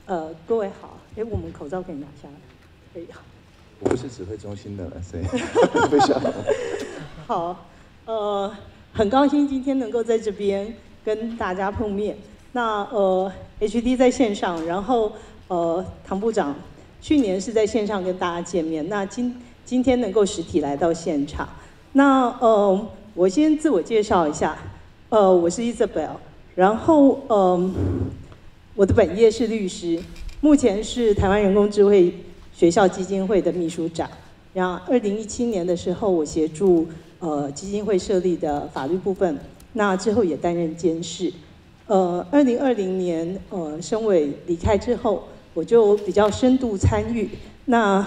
各位好，我们口罩可以拿下来，可以。 我不是指挥中心的，所以不晓得。 好，很高兴今天能够在这边跟大家碰面。那HD 在线上，然后唐部长去年是在线上跟大家见面，那今天能够实体来到现场。那我先自我介绍一下，我是 Isabel， 然后我的本业是律师，目前是台湾人工智慧学校基金会的秘书长。然后2017年的时候，我协助基金会设立的法律部分，那之后也担任监事。2020年申委离开之后，我就比较深度参与，那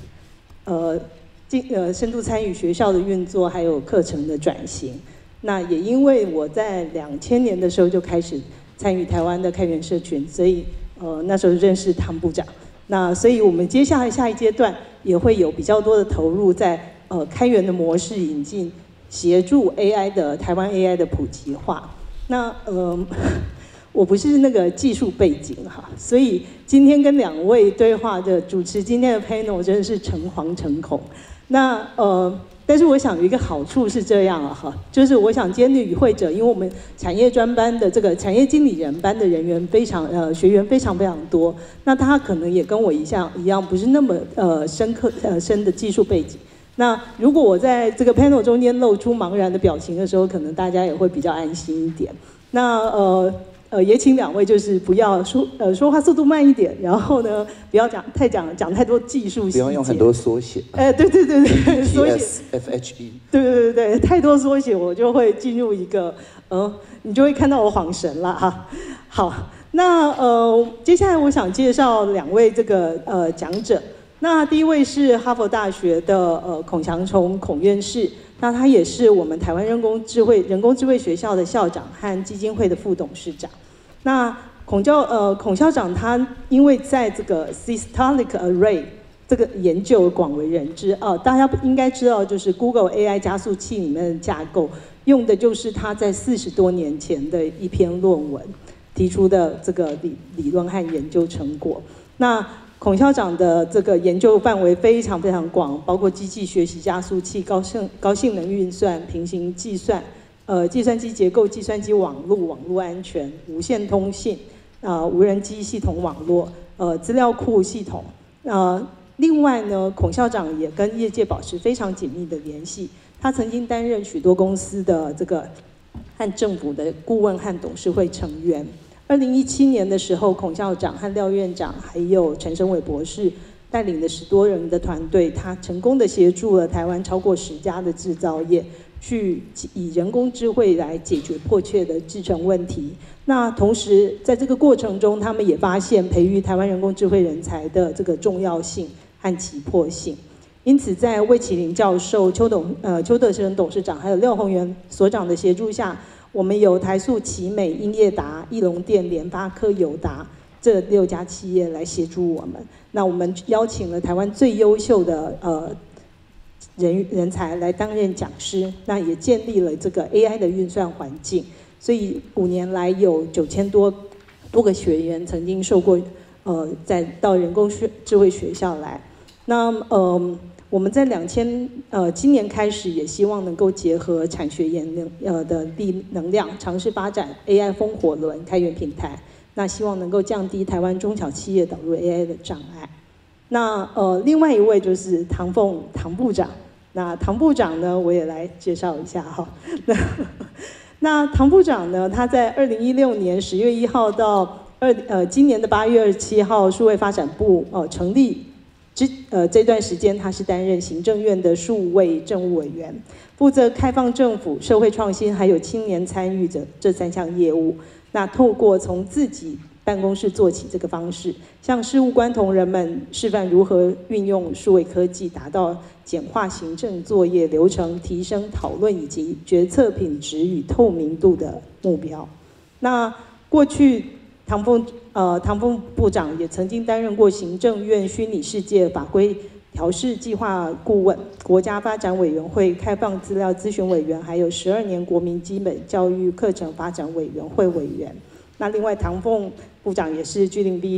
深度参与学校的运作，还有课程的转型。那也因为我在2000年的时候就开始参与台湾的开源社群，所以那时候认识唐部长。那所以我们接下来下一阶段也会有比较多的投入在开源的模式引进，协助 AI 的台湾 AI 的普及化。那我不是那个技术背景哈，所以今天跟2位对话的主持今天的 panel 真的是诚惶诚恐。那但是我想有一个好处是这样哈，就是我想今天的与会者，因为我们产业专班的这个产业经理人班的人员非常学员非常多，那他可能也跟我一样不是那么深的技术背景。那如果我在这个 panel 中间露出茫然的表情的时候，可能大家也会比较安心一点。那也请2位就是不要说话速度慢一点，然后呢不要讲太多技术细节， 不要用很多缩写。 对，缩写 FHE。 对，太多缩写我就会进入一个你就会看到我恍神了哈。好，那接下来我想介绍2位这个讲者。那第一位是哈佛大学的孔祥崇孔院士，那他也是我们台湾人工智慧学校的校长和基金会的副董事长。那孔校长他因为在这个 Systolic Array 这个研究广为人知大家应该知道，就是 Google AI 加速器里面的架构用的就是他在40多年前的一篇论文提出的这个理论和研究成果。那孔校长的这个研究范围非常广，包括机器学习加速器、高性能运算、平行计算、计算机结构、计算机网络安全、无线通信、无人机系统网络、资料库系统。另外呢，孔校长也跟业界保持非常紧密的联系，他曾经担任许多公司的这个和政府的顾问和董事会成员。2017年的时候，孔校长和廖院长还有陈升伟博士带领的10多人的团队，他成功的协助了台湾超过10家的制造业，去以人工智慧来解决迫切的制程问题。那同时在这个过程中，他们也发现培育台湾人工智慧人才的这个重要性和急迫性。因此，在魏启麟教授、邱德生董事长还有廖宏元所长的协助下，我们有台塑、奇美、英业达、义隆电、联发科、友达这6家企业来协助我们。那我们邀请了台湾最优秀的人才来担任讲师，那也建立了这个 AI 的运算环境。所以5年来有9000多个学员曾经受过到人工智慧学校来。那我们在今年开始也希望能够结合产学研的能量，尝试发展 AI 风火轮开源平台。那希望能够降低台湾中小企业导入 AI 的障碍。那另外一位就是唐部长。那唐部长呢，我也来介绍一下哈。那唐部长呢，他在2016年10月1号到今年的8月27号，数位发展部成立。这段时间，他是担任行政院的数位政务委员，负责开放政府、社会创新还有青年参与这3项业务。那透过从自己办公室做起这个方式，向事务官同仁们示范如何运用数位科技，达到简化行政作业流程、提升讨论以及决策品质与透明度的目标。那过去唐凤部长也曾经担任过行政院虚拟世界法规调试计划顾问、国家发展委员会开放资料咨询委员，还有12年国民基本教育课程发展委员会委员。那另外，唐凤部长也是 G0V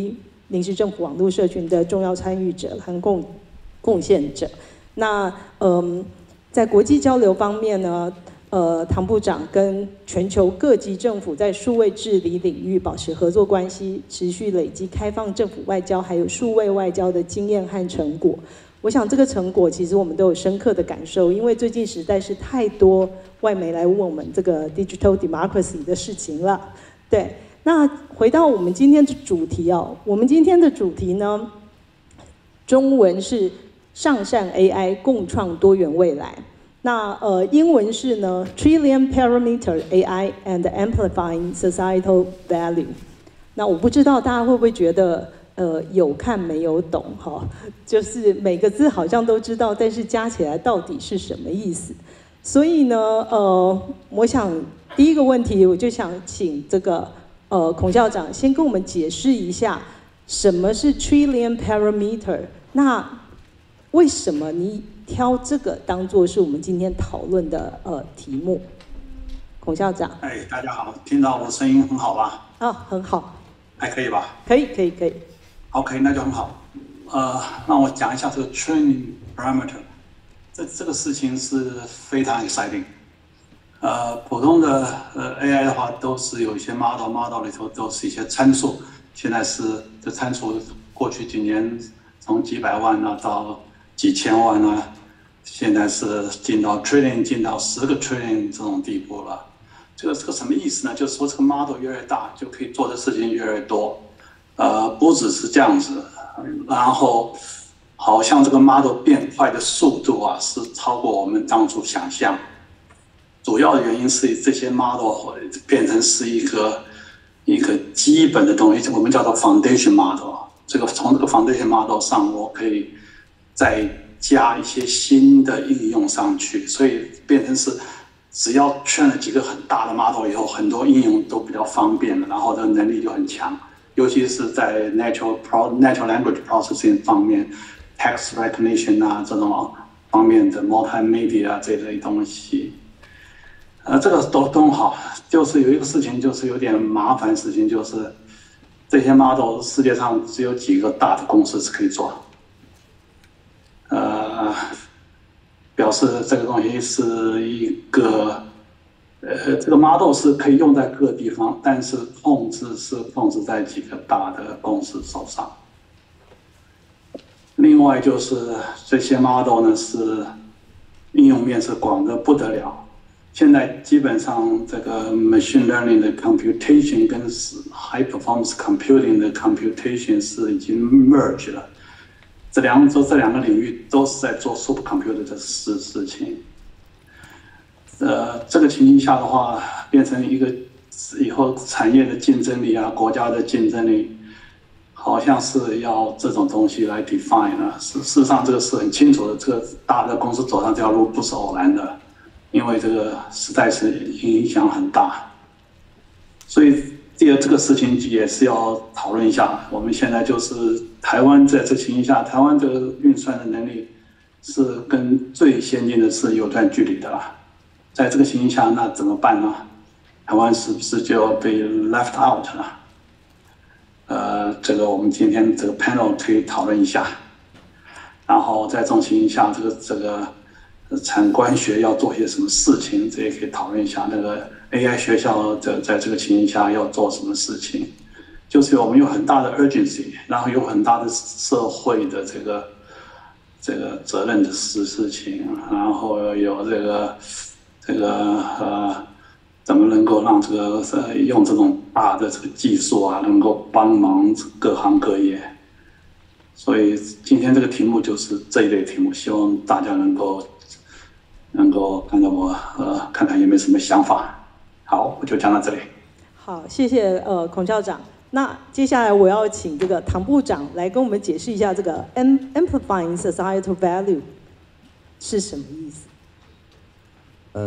临时政府网络社群的重要参与者和贡献者。那在国际交流方面呢，唐部长跟全球各级政府在数位治理领域保持合作关系，持续累积开放政府外交还有数位外交的经验和成果。我想这个成果其实我们都有深刻的感受，因为最近实在是太多外媒来问我们这个 digital democracy 的事情了。对，那回到我们今天的主题哦，我们今天的主题呢，中文是上善 AI 共创多元未来。那英文是呢 Trillion Parameter AI and Amplifying Societal Value。那我不知道大家会不会觉得有看没有懂哈，就是每个字好像都知道，但是加起来到底是什么意思？所以呢我想第一个问题我就想请这个孔校长先跟我们解释一下什么是 Trillion Parameter。那为什么你挑这个当作是我们今天讨论的题目？孔校长。 大家好，听到我的声音很好吧？ 很好。 还可以吧？ 可以。 OK， 那就很好。让我讲一下这个 training parameter。这个事情是非常 exciting。普通的AI 的话，都是有一些 model 里头都是一些参数。现在是这参数，过去几年从几百万啊到几千万啊，现在是进到 trillion， 进到10个 trillion 这种地步了。这个什么意思呢？就是说这个 model 越来越大，就可以做的事情越来越多。不只是这样子，然后好像这个 model 变快的速度啊，是超过我们当初想象。主要的原因是这些 model 变成是一个基本的东西，我们叫做 foundation model。从这个 foundation model 上，我可以再加一些新的应用上去，所以变成是只要圈了几个很大的 model 以后，很多应用都比较方便了，然后这个能力就很强，尤其是在 natural language processing 方面 ，text recognition 啊这种方面的 multimedia 这类东西。这个都好，就是有一个事情，就是有点麻烦事情，就是这些 model 世界上只有几个大的公司是可以做，表示这个东西是一个，这个 model 是可以用在各个地方，但是控制在几个大的公司手上。另外就是这些 model 呢是应用面是广得不得了。现在基本上这个 machine learning 的 computation 跟 high performance computing 的 computation 是已经 merge 了，这两个领域都是在做 supercomputer 的事情。这个情形下的话，变成一个以后产业的竞争力啊，国家的竞争力，好像是要这种东西来 define 了。事实上，这个是很清楚的，这个大的公司走上这条路不是偶然的。因为这个实在是影响很大，所以这个事情也是要讨论一下。我们现在就是台湾在这情形下，台湾这个运算的能力是跟最先进的是有段距离的啦。在这个情形下，那怎么办呢？台湾是不是就要被 left out 了？这个我们今天这个 panel 可以讨论一下。然后在这种情形下，这个产官学要做些什么事情，这也可以讨论一下。那个 AI 学校在这个情形下要做什么事情，就是我们有很大的 urgency， 然后有很大的社会的这个责任的事情，然后有怎么能够让用这种大的这个技术啊，能够帮忙各行各业。所以今天这个题目就是这一类题目，希望大家能够看到我看看有没有什么想法。好，我就讲到这里。 好，谢谢孔校长。那接下来我要请这个唐部长来跟我们解释一下这个 amplifying societal value 是什么意思。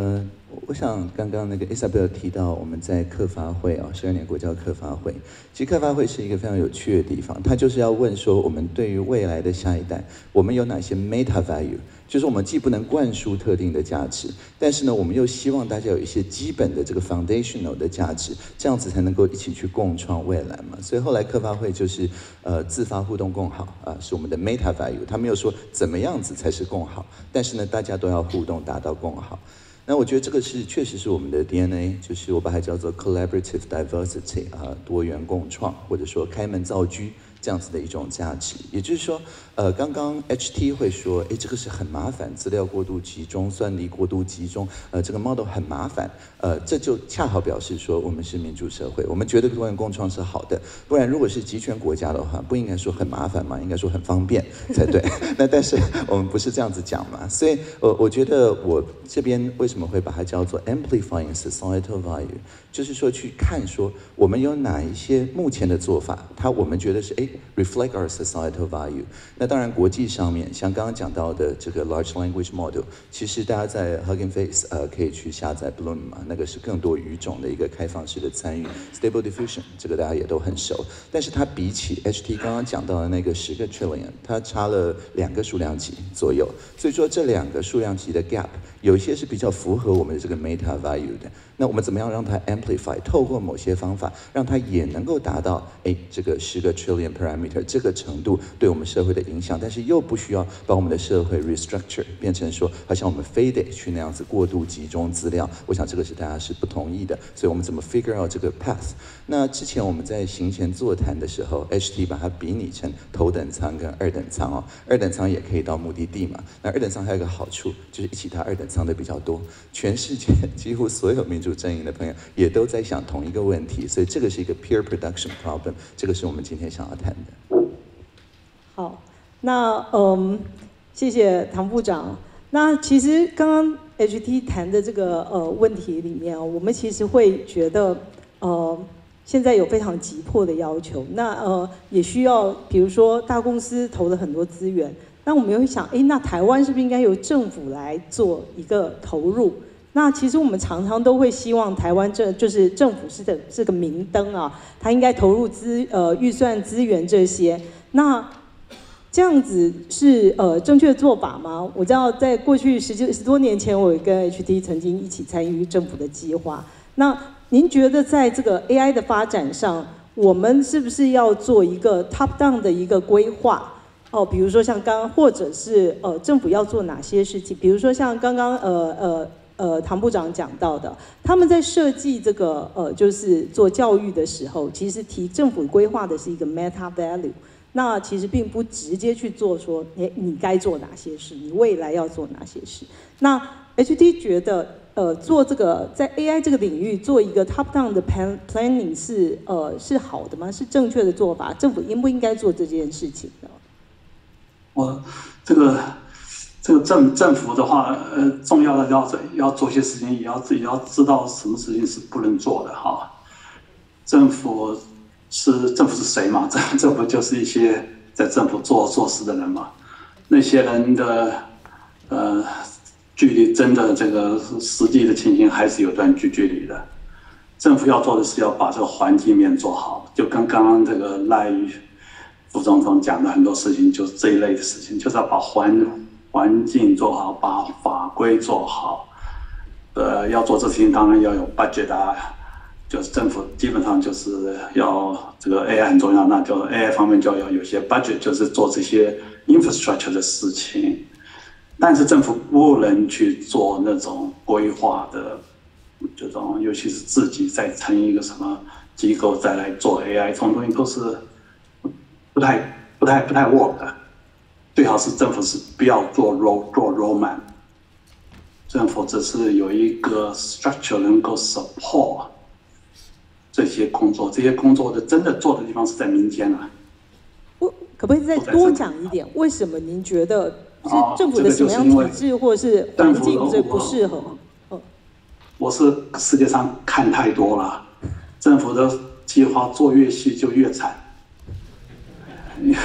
我想刚刚那个 Isabel 提到我们在客发会啊，12年国教客发会，其实客发会是一个非常有趣的地方，它就是要问说我们对于未来的下一代，我们有哪些 meta value， 就是我们既不能灌输特定的价值，但是呢，我们又希望大家有一些基本的这个 foundational 的价值，这样子才能够一起去共创未来嘛。所以后来客发会就是自发互动共好啊，是我们的 meta value， 他没有说怎么样子才是共好，但是呢，大家都要互动达到共好。那我觉得这个确实是我们的 DNA， 就是我把它叫做 collaborative diversity 啊，多元共创，或者说开门造车这样子的一种价值。也就是说，刚刚 HT 会说，这个是很麻烦，资料过度集中，算力过度集中，这个 model 很麻烦，这就恰好表示说我们是民主社会，我们觉得多元共创是好的，不然如果是集权国家的话，不应该说很麻烦嘛，应该说很方便才对。那但是我们不是这样子讲嘛，所以我觉得我这边为什么会把它叫做 amplifying societal value， 就是说去看说我们有哪一些目前的做法，我们觉得是reflect our societal value。那当然国际上面，像刚刚讲到的这个 large language model， 其实大家在 Hugging Face 可以去下载 Bloom 嘛，那个是更多语种的一个开放式的参与。Stable Diffusion 这个大家也都很熟，但是它比起 HT 刚刚讲到的那个10个 trillion， 它差了2个数量级左右。所以说这2个数量级的 gap， 有一些是比较符合我们的这个 meta value 的。那我们怎么样让它 amplify， 透过某些方法，让它也能够达到这个10个 trillion parameter 这个程度对我们社会的影响，但是又不需要把我们的社会 restructure 变成说好像我们非得去那样子过度集中资料。我想这个是大家是不同意的，所以我们怎么 figure out 这个 path？ 那之前我们在行前座谈的时候 ，HT 把它比拟成头等舱跟2等舱哦，2等舱也可以到目的地嘛。那2等舱还有一个好处，就是一起搭2等舱的比较多，全世界几乎所有民主阵营的朋友也都在想同一个问题，所以这个是一个 peer production problem， 这个是我们今天想要谈的。 好，那谢谢唐部长。那其实刚刚 HT 谈的这个问题里面我们其实会觉得现在有非常急迫的要求，那也需要比如说大公司投了很多资源，那我们又会想，那台湾是不是应该由政府来做一个投入？那其实我们常常都会希望台湾就是政府是个明灯啊，它应该投入预算资源这些。那这样子是正确的做法吗？我知道在过去10多年前，我跟 HT 曾经一起参与政府的计划。那您觉得在这个 AI 的发展上，我们是不是要做一个 top down 的一个规划？比如说像或者是政府要做哪些事情？比如说像刚刚唐部长讲到的，他们在设计这个就是做教育的时候，其实政府规划的是一个 meta value。那其实并不直接去做说，你该做哪些事，你未来要做哪些事。那 HT 觉得，做这个在 AI 这个领域做一个 top down 的 planning 是好的吗？是正确的做法？政府应不应该做这件事情呢？ 这个政府的话，重要的要做些事情，也要知道什么事情是不能做的哈。政府是谁嘛？政府就是一些在政府做事的人嘛。那些人的距离真的这个实际的情形还是有段距离的。政府要做的是要把这个环境面做好，就跟刚刚这个赖副总统讲的很多事情，就是这一类的事情，就是要把环境做好，把法规做好。要做这事情当然要有 budget 啊。就是政府基本上就是要这个 AI 很重要，那就 AI 方面就要有些 budget， 就是做这些 infrastructure 的事情。但是政府不能去做那种规划的这种，尤其是自己再成一个什么机构再来做 AI， 这种东西都是不太 work 的。最好是政府是不要做 roadmap， 政府只是有一个 structure 能够 support。这些工作的真的做的地方是在民间啊。 可不可以再多讲一点？为什么您觉得是政府的什么样体制或是环境最不适合？ 我是世界上看太多了，政府的计划做越细就越惨。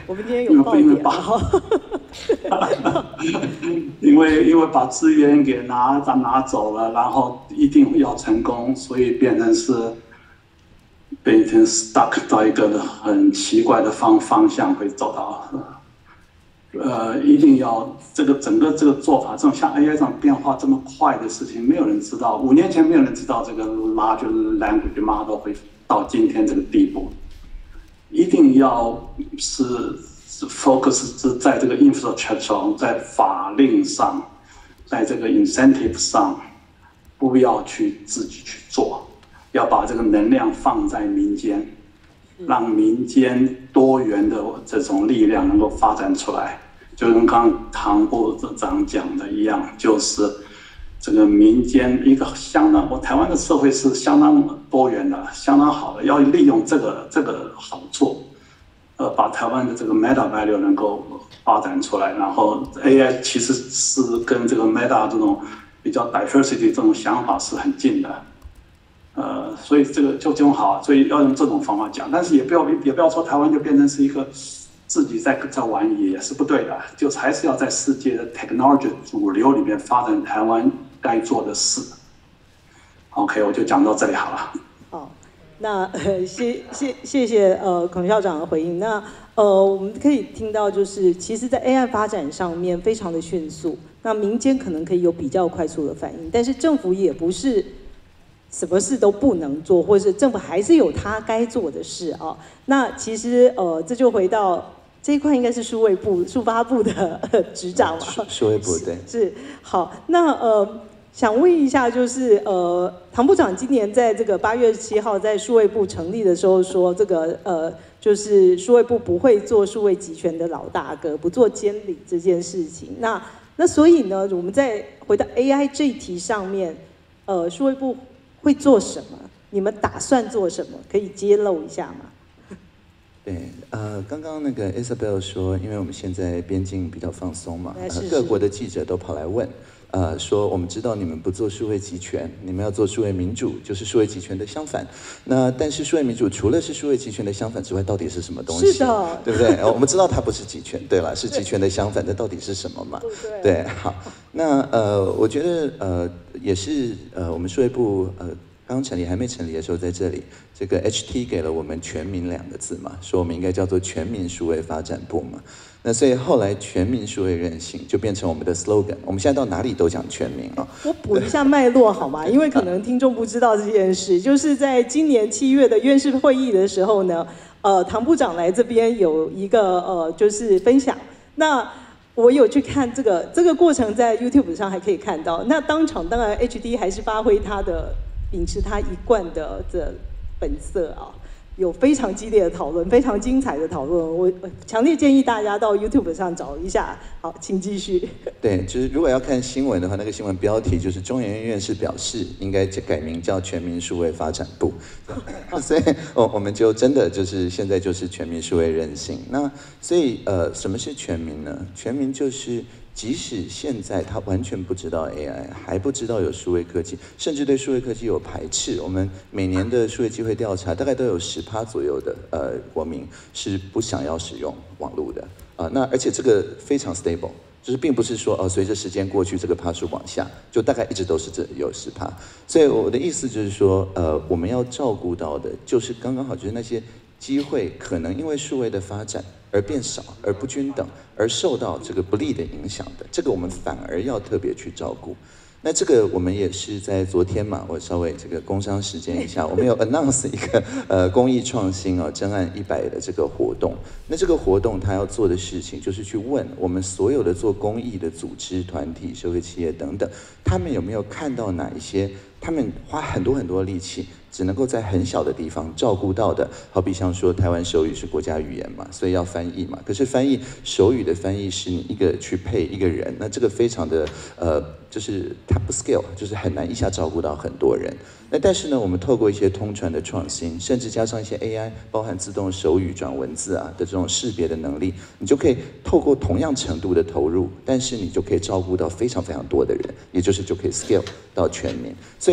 我们今天有爆点因为把资源给拿走了，然后一定要成功，所以变成 stuck 到一个很奇怪的方向会走到。一定要整个这个做法，这种像 AI 这种变化这么快的事情，没有人知道。5年前没有人知道这个 large language model 会到今天这个地步。一定要是 focus 在这个 infrastructure 在法令上，在这个 incentive 上，不要去自己去做，要把这个能量放在民间，让民间多元的这种力量能够发展出来。就跟刚刚唐部长讲的一样，就是这个民间一个台湾的社会是相当多元的，相当好的，要利用这个好处，把台湾的这个 meta value 能够发展出来，然后 AI 其实是跟这个 meta 这种比较 diversity 这种想法是很近的，所以这个就好，所以要用这种方法讲，但是也不要说台湾就变成是一个。自己在玩也是不对的，就还是要在世界的 technology 主流里面发展台湾该做的事。OK， 我就讲到这里好了。 好，那谢谢孔校长的回应。那我们可以听到，就是其实，在 AI 发展上面非常的迅速，那民间可能可以有比较快速的反应，但是政府也不是什么事都不能做，或是政府还是有他该做的事啊。那其实这就回到。这一块应该是数发部的局长嘛？ 数位部对。 是好，那想问一下，就是唐部长今年在这个8月7号在数位部成立的时候说，这个就是数位部不会做数位集权的老大哥，不做监理这件事情。那所以呢，我们再回到 AI 这一题上面，数位部会做什么？你们打算做什么？可以揭露一下吗？ 对，刚刚那个 Isabel 说，因为我们现在边境比较放松嘛，各国的记者都跑来问，说我们知道你们不做数位集权，你们要做数位民主，就是数位集权的相反。那但是数位民主除了是数位集权的相反之外，到底是什么东西？ 是的， 对不对？我们知道它不是集权，对了，是集权的相反，那到底是什么嘛？对，好，那我觉得也是我们数位部刚成立还没成立的时候，在这里，这个 HT 给了我们"全民"2个字嘛，说我们应该叫做全民数位发展部嘛。那所以后来全民数位韧性就变成我们的 slogan。我们现在到哪里都讲全民啊。 我补一下脉络好吗？因为可能听众不知道这件事，就是在今年7月的院士会议的时候呢，唐部长来这边有一个就是分享。那我有去看这个过程，在 YouTube 上还可以看到。那当场当然 HT 还是发挥他的。秉持他一贯的这本色啊，有非常激烈的讨论，非常精彩的讨论。我强烈建议大家到 YouTube 上找一下。好，请继续。 对，就是如果要看新闻的话，那个新闻标题就是中研院院士表示应该改名叫全民数位发展部。所以我们就真的就是现在就是全民数位韧性。那所以什么是全民呢？全民就是。即使现在他完全不知道 AI， 还不知道有数位科技，甚至对数位科技有排斥。我们每年的数位机会调查，大概都有10%左右的国民是不想要使用网络的那而且这个非常 stable， 就是并不是说随着时间过去这个趴数往下，就大概一直都是有10%。所以我的意思就是说，我们要照顾到的就是刚刚好，就是那些机会可能因为数位的发展。而变少，而不均等，而受到这个不利的影响的，这个我们反而要特别去照顾。那这个我们也是在昨天嘛，我稍微这个工商时间一下，我们有 announce 一个公益创新真案100的这个活动。那这个活动它要做的事情就是去问我们所有的做公益的组织、团体、社会企业等等，他们有没有看到哪一些他们花很多力气。只能够在很小的地方照顾到的，好比像说台湾手语是国家语言嘛，所以要翻译嘛。可是手语的翻译是你一个去配一个人，那这个非常的就是它不 scale， 就是很难一下照顾到很多人。那但是呢，我们透过一些通传的创新，甚至加上一些 AI， 包含自动手语转文字的这种识别的能力，你就可以透过同样程度的投入，但是你就可以照顾到非常多的人，也就是就可以 scale 到全民。所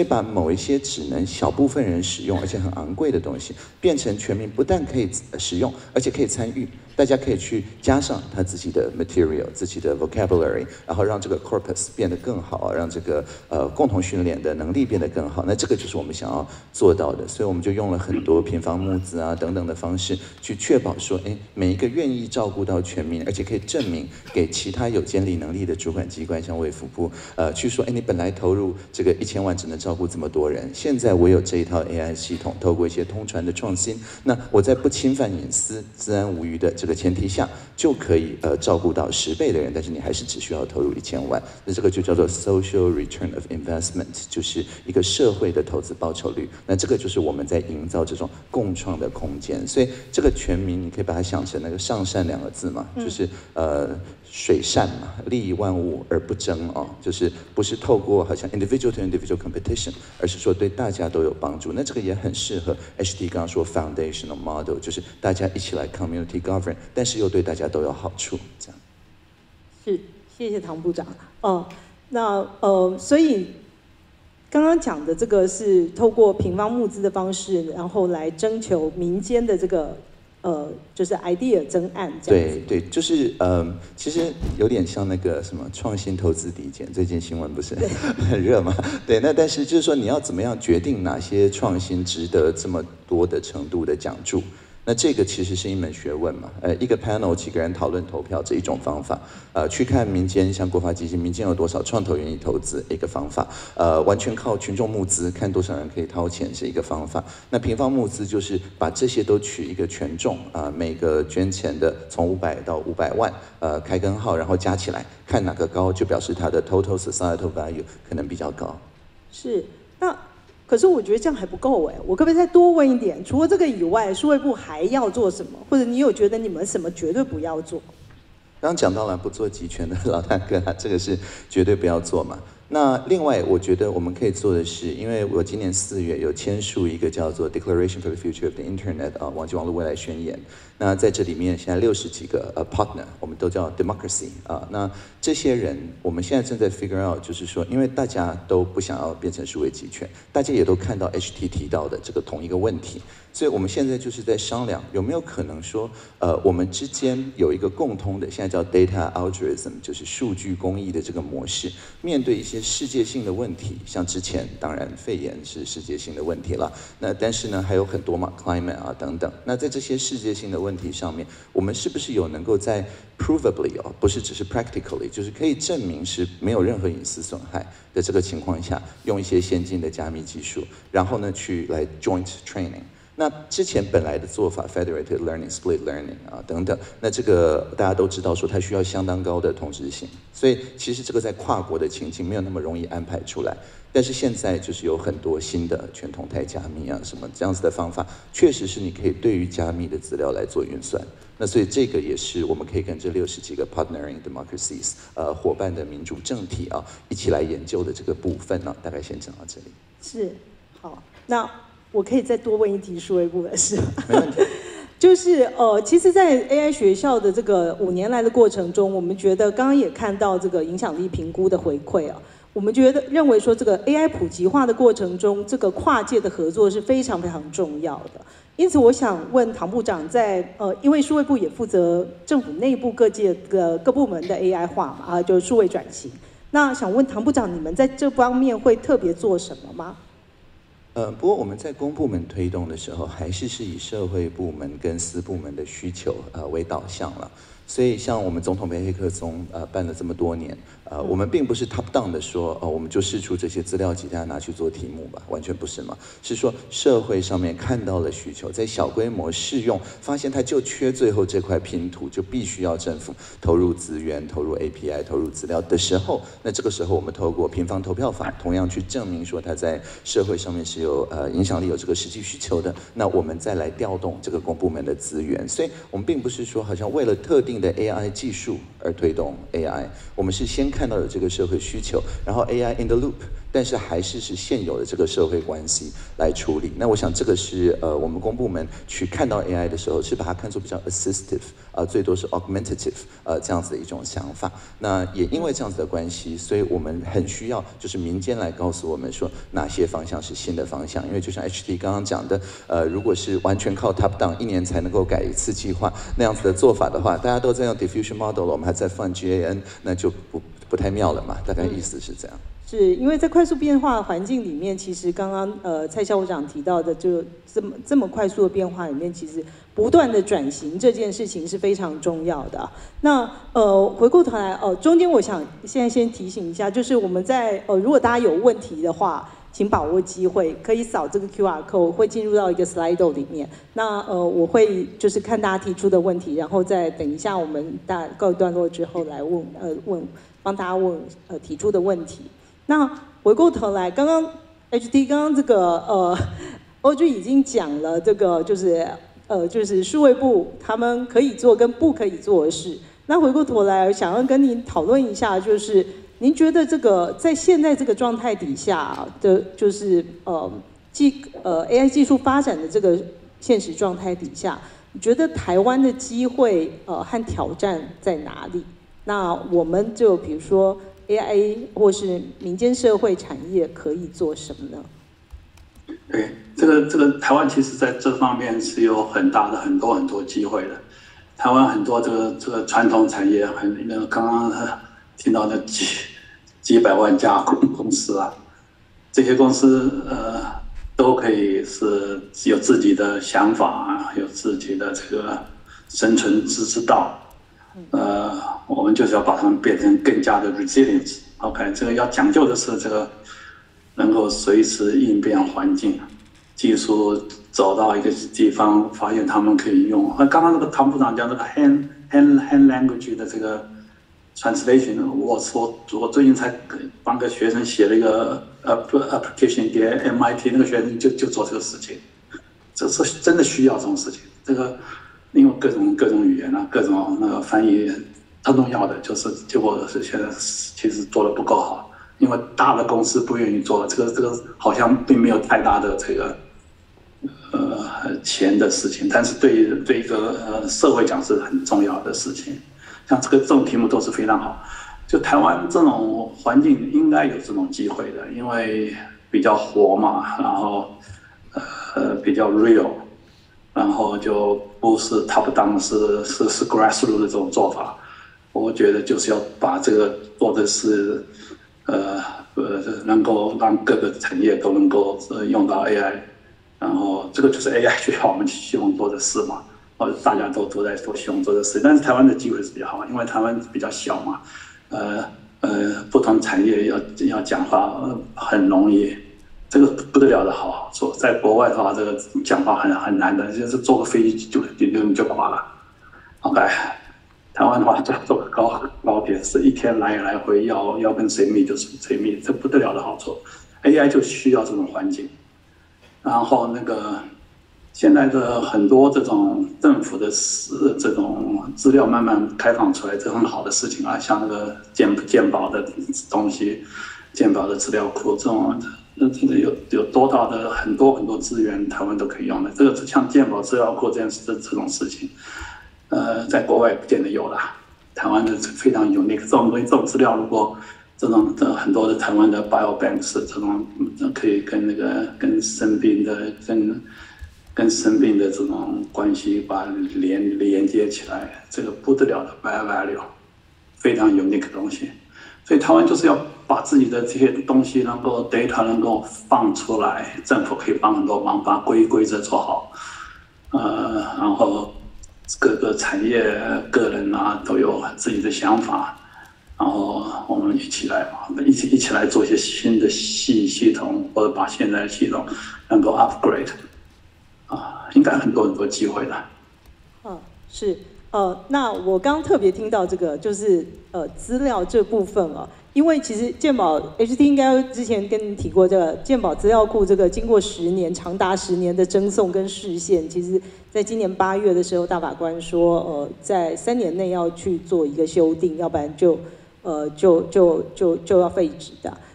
以把某一些只能小部分人使用而且很昂贵的东西，变成全民不但可以使用，而且可以参与。大家可以去加上他自己的 material、自己的 vocabulary， 然后让这个 corpus 变得更好，让这个共同训练的能力变得更好。那这个就是我们想要做到的，所以我们就用了很多平方募资啊等等的方式，去确保说，每一个愿意照顾到全民，而且可以证明给其他有监理能力的主管机关，像卫福部，去说，你本来投入这个1000万只能照顾这么多人，现在我有这一套 AI 系统，透过一些通传的创新，那我在不侵犯隐私、治安无虞的这个前提下，就可以照顾到10倍的人，但是你还是只需要投入1000万，那这个就叫做 social return of investment， 就是一个社会的投资报酬率。那这个就是我们在营造这种共创的空间，所以这个全民你可以把它想成那个上善2个字嘛，就是水善嘛，利益万物而不争哦，就是不是透过好像 individual to individual competition， 而是说对大家都有帮助。那这个也很适合 HT 刚刚说 foundational model， 就是大家一起来 community govern， 但是又对大家都有好处，这样。 是，谢谢唐部长。所以刚刚讲的这个是透过平方募资的方式，然后来征求民间的这个。就是 idea 增案这样子。 对，就是其实有点像那个什么创新投资抵减，最近新闻不是很热吗？对，那但是就是说你要怎么样决定哪些创新值得这么多的程度的奖助？那这个其实是一门学问嘛，一个 panel 几个人讨论投票这一种方法，去看民间像国发基金，民间有多少创投愿意投资一个方法，完全靠群众募资，看多少人可以掏钱是一个方法。那平方募资就是把这些都取一个权重，每个捐钱的从500到500万，开根号，然后加起来，看哪个高就表示它的 total societal value 可能比较高。 是，那。可是我觉得这样还不够我可不可以再多问一点？除了这个以外，数位部还要做什么？或者你有觉得你们什么绝对不要做？ 刚刚讲到了不做集权的老大哥这个是绝对不要做嘛。那另外，我觉得我们可以做的是，因为我今年4月有签署一个叫做 Declaration for the Future of the Internet 网际网络未来宣言。那在这里面，现在60几个partner， 我们都叫 democracy 那这些人，我们现在正在 figure out， 就是说，因为大家都不想要变成数位集权，大家也都看到 HT 提到的这个同一个问题。所以我们现在就是在商量，有没有可能说，我们之间有一个共通的，现在叫 data algorithm， 就是数据公益的这个模式，面对一些世界性的问题，像之前当然肺炎是世界性的问题了，那但是呢还有很多嘛 climate 等等，那在这些世界性的问题上面，我们是不是有能够在 provably 不是只是 practically， 就是可以证明是没有任何隐私损害的这个情况下，用一些先进的加密技术，然后呢去来 joint training。那之前本来的做法 ，federated learning、split learning 等等，那这个大家都知道说它需要相当高的同质性，所以其实这个在跨国的情境没有那么容易安排出来。但是现在就是有很多新的全同态加密什么这样子的方法，确实是你可以对于加密的资料来做运算。那所以这个也是我们可以跟这60几个 partnering democracies 伙伴的民主政体一起来研究的这个部分大概先讲到这里。 是，好，那。我可以再多问一题数位部的事吗？ 没问题。 就是其实，在 AI 学校的这个5年来的过程中，我们觉得刚刚也看到这个影响力评估的回馈我们认为说这个 AI 普及化的过程中，这个跨界的合作是非常非常重要的。因此，我想问唐部长因为数位部也负责政府内部各界的各部门的 AI 化嘛就是数位转型。那想问唐部长，你们在这方面会特别做什么吗？ 不过我们在公部门推动的时候，还是以社会部门跟私部门的需求为导向了。所以像我们总统杯黑客松办了这么多年，我们并不是 top down 的说我们就释出这些资料集，大家拿去做题目吧，完全不是嘛。是说社会上面看到了需求，在小规模试用，发现它就缺最后这块拼图，就必须要政府投入资源、投入 API、投入资料的时候，那这个时候我们透过平方投票法，同样去证明说它在社会上面是有影响力、有这个实际需求的，那我们再来调动这个公部门的资源。所以我们并不是说好像为了特定的 AI 技术而推动 AI， 我们是先看到有这个社会需求，然后 AI in the loop 但是还是现有的这个社会关系来处理。那我想这个是我们公部门去看到 AI 的时候，是把它看作比较 assistive，最多是 augmentative，这样子的一种想法。那也因为这样子的关系，所以我们很需要就是民间来告诉我们说哪些方向是新的方向。因为就像 HT 刚刚讲的，如果是完全靠 top down， 1年才能够改一次计划那样子的做法的话，大家都在用 diffusion model 了，我们还在放 GAN， 那就不太妙了嘛，大概意思是这样。 是因为在快速变化的环境里面，其实刚刚蔡校务长提到的，就这么快速的变化里面，其实不断的转型这件事情是非常重要的。那回过头来中间我想现在先提醒一下，就是我们在如果大家有问题的话，请把握机会，可以扫这个 QR code， 会进入到一个 Slido 里面。那我会就是看大家提出的问题，然后再等一下我们告一段落之后来帮大家问提出的问题。那回过头来，刚刚 HT 刚刚这个OG 已经讲了这个就是数位部他们可以做跟不可以做的事。那回过头来，想要跟您讨论一下，就是您觉得这个在现在这个状态底下的，就是AI 技术发展的这个现实状态底下，你觉得台湾的机会和挑战在哪里？那我们就比如说 AI 或是民间社会产业可以做什么呢？ 对，这个台湾其实在这方面是有很多机会的。台湾很多这个传统产业刚刚听到的几百万家公司啊，这些公司都可以是有自己的想法，有自己的这个生存之道。我们就是要把它们变成更加的 resilient。OK， 这个要讲究的是这个能够随时应变环境，技术走到一个地方，发现他们可以用。刚刚那个唐部长讲这个 hand language 的这个 translation， 我最近才帮个学生写了一个 application 给 MIT， 那个学生就做这个事情，这是真的需要这种事情。这个因为各种语言啊，各种那个翻译，很重要的就是结果是现在其实做的不够好，因为大的公司不愿意做，这个好像并没有太大的这个钱的事情，但是对一个社会讲是很重要的事情。像这种题目都是非常好，就台湾这种环境应该有这种机会的，因为比较活嘛，然后比较 real， 然后就不是 top down， 是 grassroots 的这种做法。我觉得就是要把这个做的是能够让各个产业都能够用到 AI， 然后这个就是 AI 需要我们希望做的事嘛，大家都在做希望做的事，但是台湾的机会是比较好，因为台湾比较小嘛，不同产业要讲话很容易，这个不得了的好做，在国外的话，这个讲话很难的，就是坐个飞机就垮了。OK， 台湾的话坐个高铁是一天来回要跟谁密就是谁密，这不得了的好做。AI 就需要这种环境，然后那个现在的很多这种政府的这种资料慢慢开放出来，这很好的事情啊，像那个健保的东西，健保的资料库这种。真的有多大的很多资源，台湾都可以用的。这个像健保资料库这种事情，在国外不见得有啦。台湾的非常unique，这种东西，这种资料，如果这种很多的台湾的 biobanks 这种可以跟生病的这种关系把连接起来，这个不得了的 value， 非常unique的东西。所以台湾就是要把自己的这些东西能够 data 能够放出来，政府可以帮很多忙，把规则做好，然后各个产业、个人啊都有自己的想法，然后我们一起来做一些新的系统，或者把现在的系统能够 upgrade， 应该很多机会的。 是。那我刚刚特别听到这个，就是资料这部分啊，因为其实健保 HT 应该之前跟你提过，这个健保资料库这个经过长达10年的征送跟释宪，其实在今年8月的时候，大法官说，在3年内要去做一个修订，要不然就要废止的。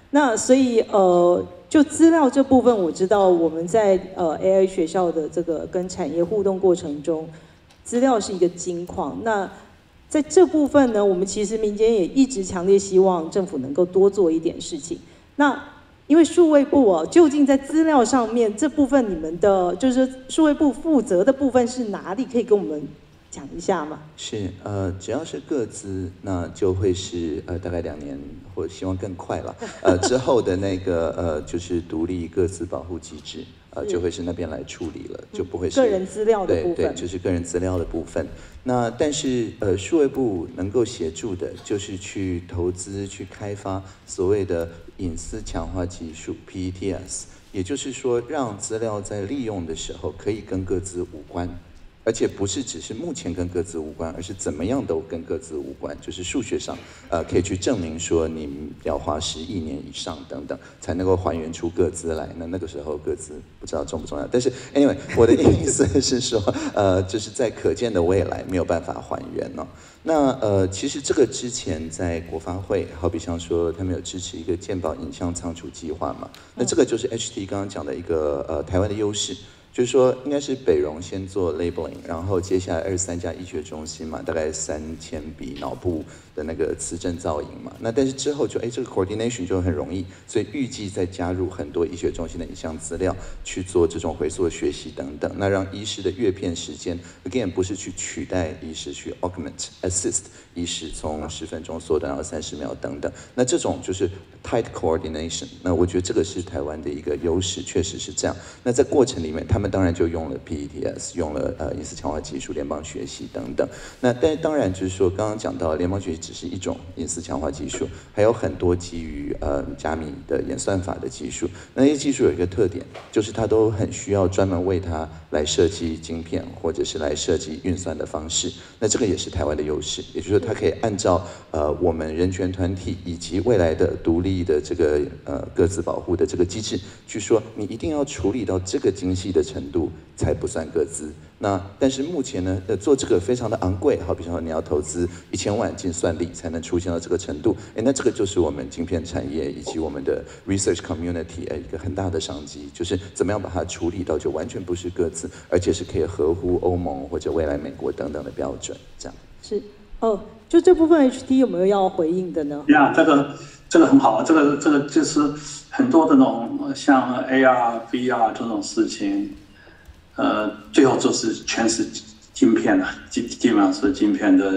那所以就资料这部分，我知道我们在AI 学校的这个跟产业互动过程中，资料是一个金矿。那在这部分呢，我们其实民间也一直强烈希望政府能够多做一点事情。那因为数位部究竟在资料上面这部分，你们的就是数位部负责的部分是哪里？可以跟我们讲一下吗？ 是只要是个资，那就会是大概2年，或者希望更快了。之后的那个就是独立个资保护机制，就会是那边来处理了，就不会是个人资料的部分。 对，就是个人资料的部分。那但是数位部能够协助的，就是去投资、去开发所谓的隐私强化技术 PETS， 也就是说，让资料在利用的时候可以跟个资无关。而且不是只是目前跟个资无关，而是怎么样都跟个资无关，就是数学上，可以去证明说你要花10亿年以上等等，才能够还原出个资来。那个时候个资不知道重不重要，但是 anyway， 我的意思是说，就是在可见的未来没有办法还原哦。那其实这个之前在国发会，好比像说他们有支持一个健保影像仓储计划嘛，那这个就是 HT 刚刚讲的一个台湾的优势。就是说，应该是北荣先做 labeling， 然后接下来23家医学中心嘛，大概3000笔脑部的那个磁振造影嘛。那但是之后就这个 coordination 就很容易，所以预计再加入很多医学中心的影像资料去做这种回溯的学习等等，那让医师的阅片时间 again 不是去取代医师，去 augment assist 医师从10分钟缩短到30秒等等。那这种就是 tight coordination， 那我觉得这个是台湾的一个优势，确实是这样。那在过程里面，他们当然就用了 PETS， 用了隐私强化技术、联邦学习等等。那但是当然就是说，刚刚讲到联邦学习只是一种隐私强化技术，还有很多基于加密的演算法的技术。那些技术有一个特点，就是它都很需要专门为它来设计晶片，或者是来设计运算的方式。那这个也是台湾的优势，也就是说它可以按照我们人权团体以及未来的独立的这个个资保护的这个机制，去说你一定要处理到这个精细的程度才不算个资。那但是目前呢，做这个非常的昂贵，好比说你要投资1000万进算力才能出现到这个程度，那这个就是我们晶片产业以及我们的 research community 一个很大的商机，就是怎么样把它处理到就完全不是个资，而且是可以合乎欧盟或者未来美国等等的标准，这样。 是就这部分 HT 有没有要回应的呢？ 这个很好，这个就是很多这种像 AR、VR 这种事情，最后就是全是晶片了，基本上是晶片的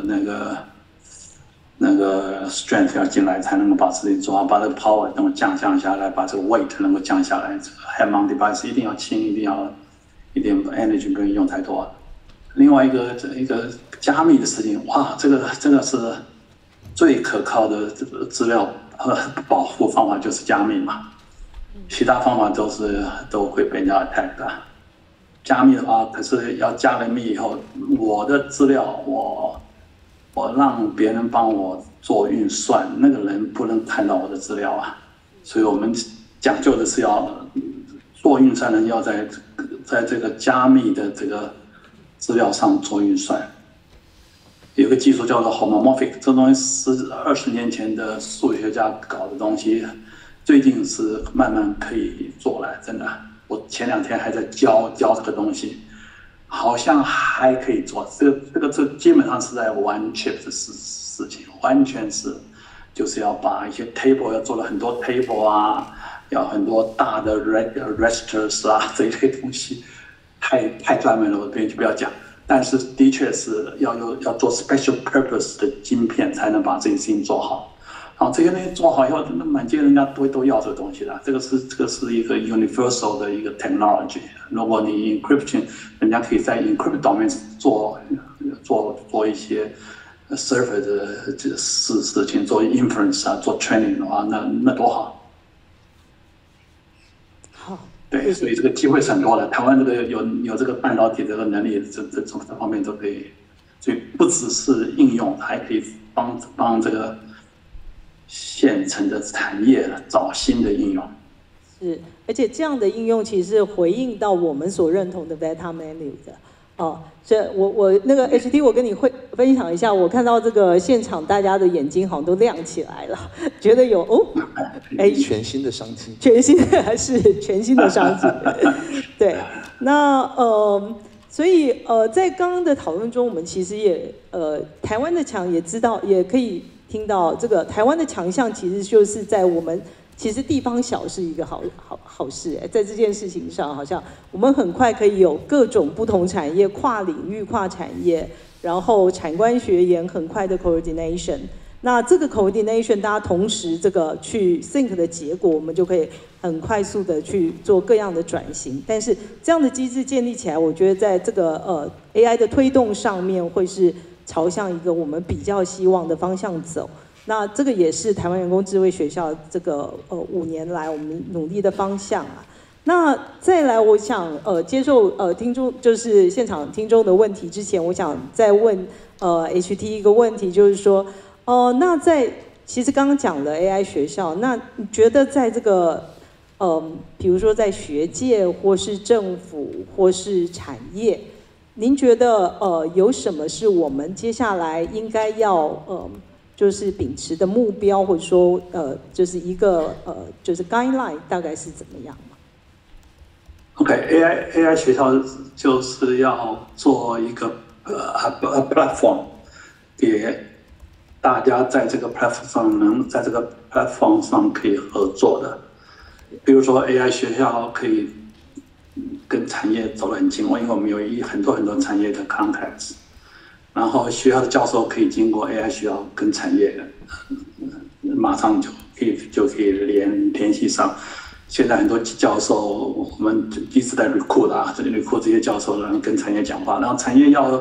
那个 strength 要进来，才能够把事情做好，把这个 power 能够降下来，把这个 weight 能够降下来。head mount device 一定要轻，一点 energy 不能用太多。另外一个加密的事情，哇，这个是最可靠的资料保护方法就是加密嘛，其他方法都会被人家 attack 的。加密的话，可是要加了密以后，我的资料我让别人帮我做运算，那个人不能看到我的资料啊，所以我们讲究的是要做运算的人要在这个加密的这个资料上做运算。有个技术叫做 homomorphic， 这东西是20年前的数学家搞的东西，最近是慢慢可以做了，真的。我前2天还在教这个东西，好像还可以做。这基本上是在玩 chip 的事情，完全是就是要把一些 table 要做了很多 table 啊，要很多大的 registers 啊这一类东西，太专门了，我这边就不要讲。但是的确是要做 special purpose 的晶片才能把这件事情做好，然后这些东西做好以后，那满街人家都要这个东西的，这个是一个 universal 的一个 technology。如果你 encryption， 人家可以在 encrypt 方面做一些 server 的这个事情，做 inference 啊，做 training 的话，那多好。对，所以这个机会是很多的。台湾这个有这个半导体这个能力，这方面都可以，所以不只是应用，还可以帮这个现成的产业找新的应用。是， 而且这样的应用其实是回应到我们所认同的 Veta Menu 的。 哦，这我那个 HT， 我跟你分享一下，我看到这个现场大家的眼睛好像都亮起来了，觉得有哦，哎， 全新的商机， 全新的是全新的商机，对，那所以在刚刚的讨论中，我们其实也台湾的强也知道，也可以听到这个台湾的强项，其实就是在我们。其实地方小是一个好事哎，在这件事情上，好像我们很快可以有各种不同产业、跨领域、跨产业，然后产官学研很快的 coordination。那这个 coordination， 大家同时这个去 think 的结果，我们就可以很快速的去做各样的转型。但是这样的机制建立起来，我觉得在这个AI 的推动上面，会是朝向一个我们比较希望的方向走。那这个也是台湾人工智慧学校这个5年来我们努力的方向啊。那再来，我想接受听众就是现场听众的问题之前，我想再问HT 一个问题，就是说那在其实刚刚讲的 AI 学校，那你觉得在这个比如说在学界或是政府或是产业，您觉得有什么是我们接下来应该要就是秉持的目标，或者说就是一个就是 guideline 大概是怎么样嘛 ？OK，AI 学校就是要做一个platform， 给大家在这个 platform 上能在这个 platform 上可以合作的。比如说 AI 学校可以跟产业走得很近，因为我们有很多产业的 contacts。然后学校的教授可以经过 AI 学校跟产业，马上就可以联系上。现在很多教授，我们一直在 recruit 这些教授，然后跟产业讲话，然后产业要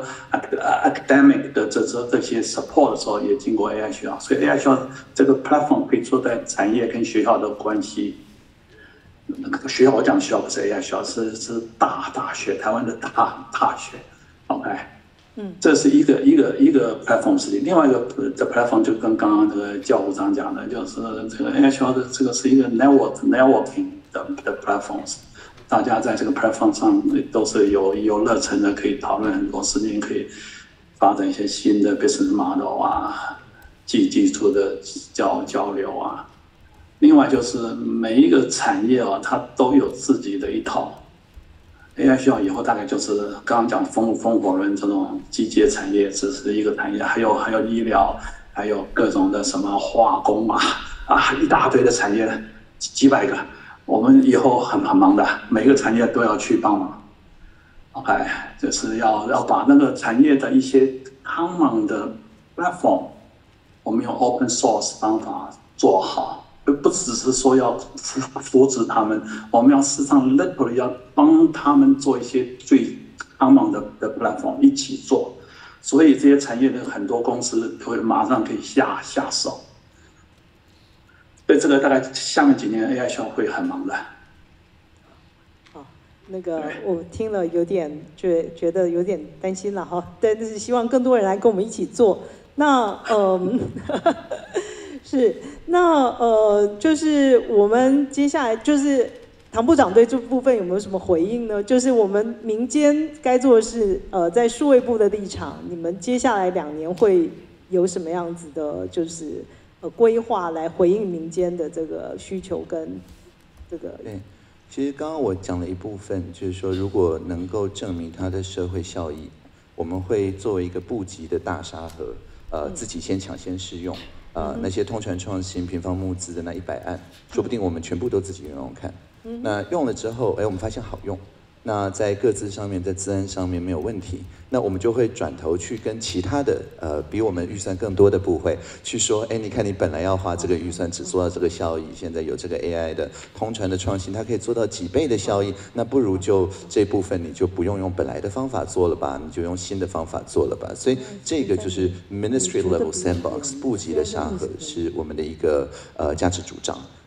academic 的这些 support 的时候，也经过 AI 学校。所以 AI 学校这个 platform 可以做在产业跟学校的关系。学校我讲学校不是 AI 学校，是大学，台湾的大学 ，OK。这是一个 platform 事情，另外一个的 platform 就跟刚刚这个教务长讲的，就是这个 AI 学校的这个是一个 networking 的 platforms， 大家在这个 platform 上都是有热忱的，可以讨论很多事情，可以发展一些新的 business model 啊，技术的交流啊。另外就是每一个产业啊，它都有自己的一套。AI 学校以后大概就是刚刚讲风火轮这种机械产业，只是一个产业，还有医疗，还有各种的什么化工一大堆的产业，几百个，我们以后很忙的，每个产业都要去帮忙。OK， 就是要把那个产业的一些 common 的 platform， 我们用 open source 方法做好。不只是说要扶持他们，我们要实际上 literally 要帮他们做一些最 common 的 platform 一起做，所以这些产业的很多公司会马上可以下手。所以这个大概下面几年 AI 学校会很忙的。 好，那个我听了有点觉得有点担心了哈，但是希望更多人来跟我们一起做。那是，那就是我们接下来就是唐部长对这部分有没有什么回应呢？就是我们民间该做的是，在数位部的立场，你们接下来2年会有什么样子的，就是规划来回应民间的这个需求跟这个？ 对，其实刚刚我讲了一部分，就是说如果能够证明它的社会效益，我们会作为一个部级的大沙盒，自己先抢先试用。那些通传创新、平方募资的那100案，说不定我们全部都自己用用看。那用了之后，我们发现好用，那在各自上面，在资安上面没有问题，那我们就会转头去跟其他的比我们预算更多的部会去说，你看你本来要花这个预算只做到这个效益，现在有这个 AI 的通传的创新，它可以做到几倍的效益，那不如就这部分你就不用本来的方法做了吧，你就用新的方法做了吧。所以这个就是 Ministry Level Sandbox 部级的沙盒是我们的一个价值主张。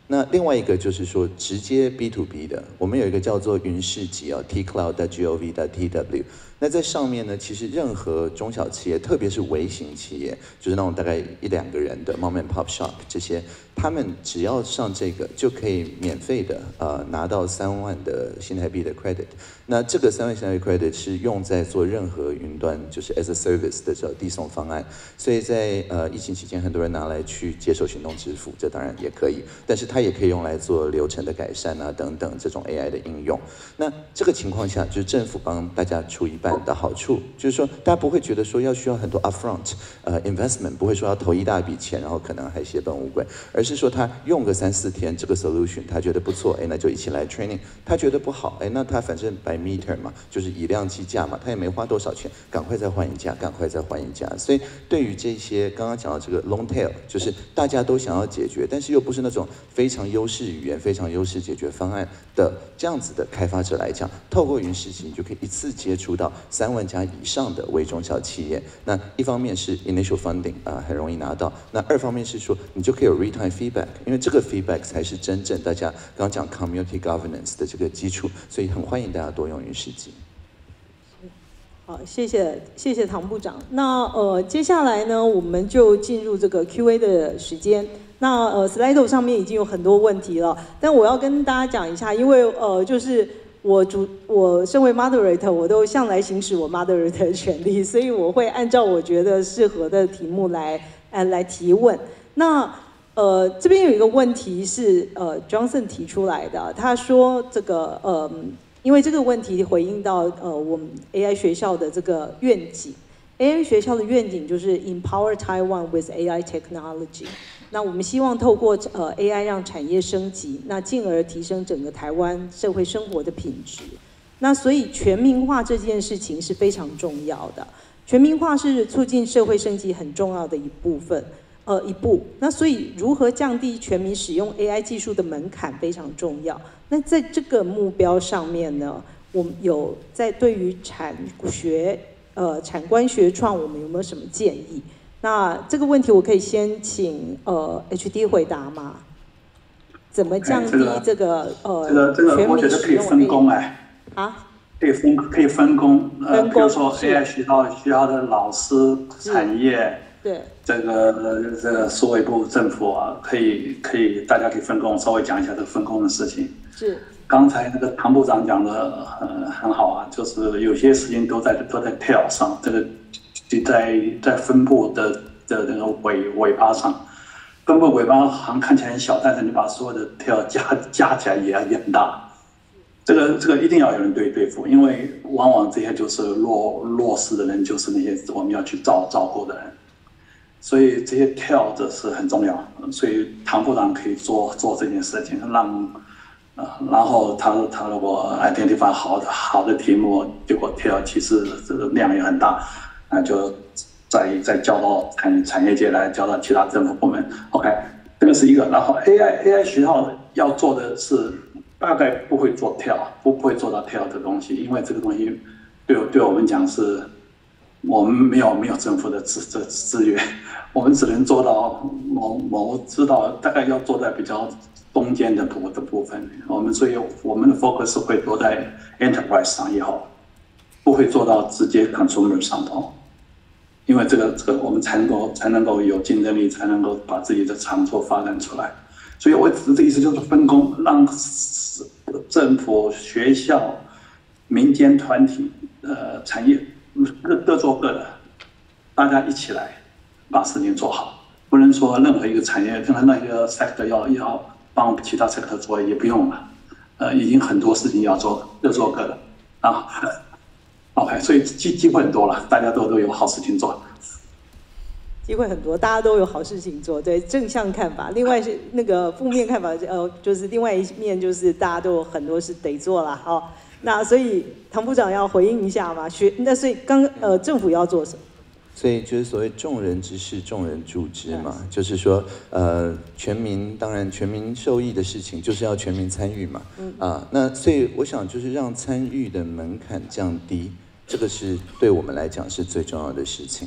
那另外一个就是说直接 B to B 的，我们有一个叫做云市集啊 ，tcloud.gov.tw。那在上面呢，其实任何中小企业，特别是微型企业，就是那种大概1、2个人的 mom and pop shop 这些，他们只要上这个就可以免费的拿到3万的新台币的 credit。那这个3万新台币 credit 是用在做任何云端就是 as a service 的这递送方案。所以在疫情期间，很多人拿来去接受行动支付，这当然也可以，但是它也可以用来做流程的改善啊等等这种 AI 的应用。那这个情况下，就是政府帮大家出一半的好处，就是说大家不会觉得说需要很多 upfront investment， 不会说要投一大笔钱，然后可能还血本无归，而是说他用个3、4天这个 solution， 他觉得不错，那就一起来 training， 他觉得不好，那他反正 by meter 嘛，就是以量计价嘛，他也没花多少钱，赶快再换一家，赶快再换一家。所以对于这些刚刚讲到这个 long tail， 就是大家都想要解决，但是又不是那种非常优势语言、非常优势解决方案的这样子的开发者来讲，透过云市集，你就可以一次接触到3万家以上的微中小企业。那一方面是 initial funding 很容易拿到，那2方面是说你就可以有 real-time feedback， 因为这个 feedback 才是真正大家刚刚讲 community governance 的这个基础，所以很欢迎大家多用云市集。 好，谢谢唐部长。那接下来呢，我们就进入这个 Q&A 的时间。那Slido 上面已经有很多问题了，但我要跟大家讲一下，因为就是我身为 moderator， 我都向来行使我 moderator 的权利，所以我会按照我觉得适合的题目来提问。那这边有一个问题是Johnson 提出来的，他说这个因为这个问题回应到我们 AI 学校的这个愿景 ，AI 学校的愿景就是 Empower Taiwan with AI Technology。那我们希望透过AI 让产业升级，那进而提升整个台湾社会生活的品质。那所以全民化这件事情是非常重要的，全民化是促进社会升级很重要的一步。那所以如何降低全民使用 AI 技术的门槛非常重要。那在这个目标上面呢，我们有在对于产官学创，我们有没有什么建议？那这个问题我可以先请HD 回答吗？怎么降低这个全民使用 AI？ 我觉得可以分工可以分工比如说 AI 学校的老师、产业， 对， 这个数位部政府可以大家可以分工，稍微讲一下这个分工的事情。 是。 刚才那个唐部长讲的很好啊，就是有些事情都在 tail 上，这个在分布的那个尾巴上，分布尾巴好像看起来很小，但是你把所有的 tail 加起来也很大。这个一定要有人对付，因为往往这些就是弱势的人，就是那些我们要去照顾的人，所以这些 tail 的是很重要。所以唐部长可以做这件事情，然后他如果 identify 好的题目，结果 tail 其实这个量也很大，那就再交到产业界来，交到其他政府部门。OK， 这个是一个。然后 AI 学校要做的是大概不会做 tail， 不会做到 tail 的东西，因为这个东西对我们讲是，我们没有政府的资源，我们只能做到某知道大概要做在比较中间的部分。所以我们的 focus 会落在 enterprise 上以后，不会做到直接 consumer 上头，因为这个我们才能够有竞争力，才能够把自己的长处发展出来。所以我的意思就是分工，让政府、学校、民间团体、产业各做各的，大家一起来把事情做好。不能说任何一个产业、任何一个 sector 要帮其他 sector 做，也不用了。已经很多事情要做，各做各的啊。OK， 所以机会很多了，大家都有好事情做。 机会很多，大家都有好事情做，对，正向看法。另外是那个负面看法，就是另外一面就是大家都有很多事得做啦。那所以唐部长要回应一下嘛？那所以政府要做什么？ 所以就是所谓众人之事，众人助之嘛，就是说当然全民受益的事情就是要全民参与嘛。那所以我想就是让参与的门槛降低，这个是对我们来讲是最重要的事情。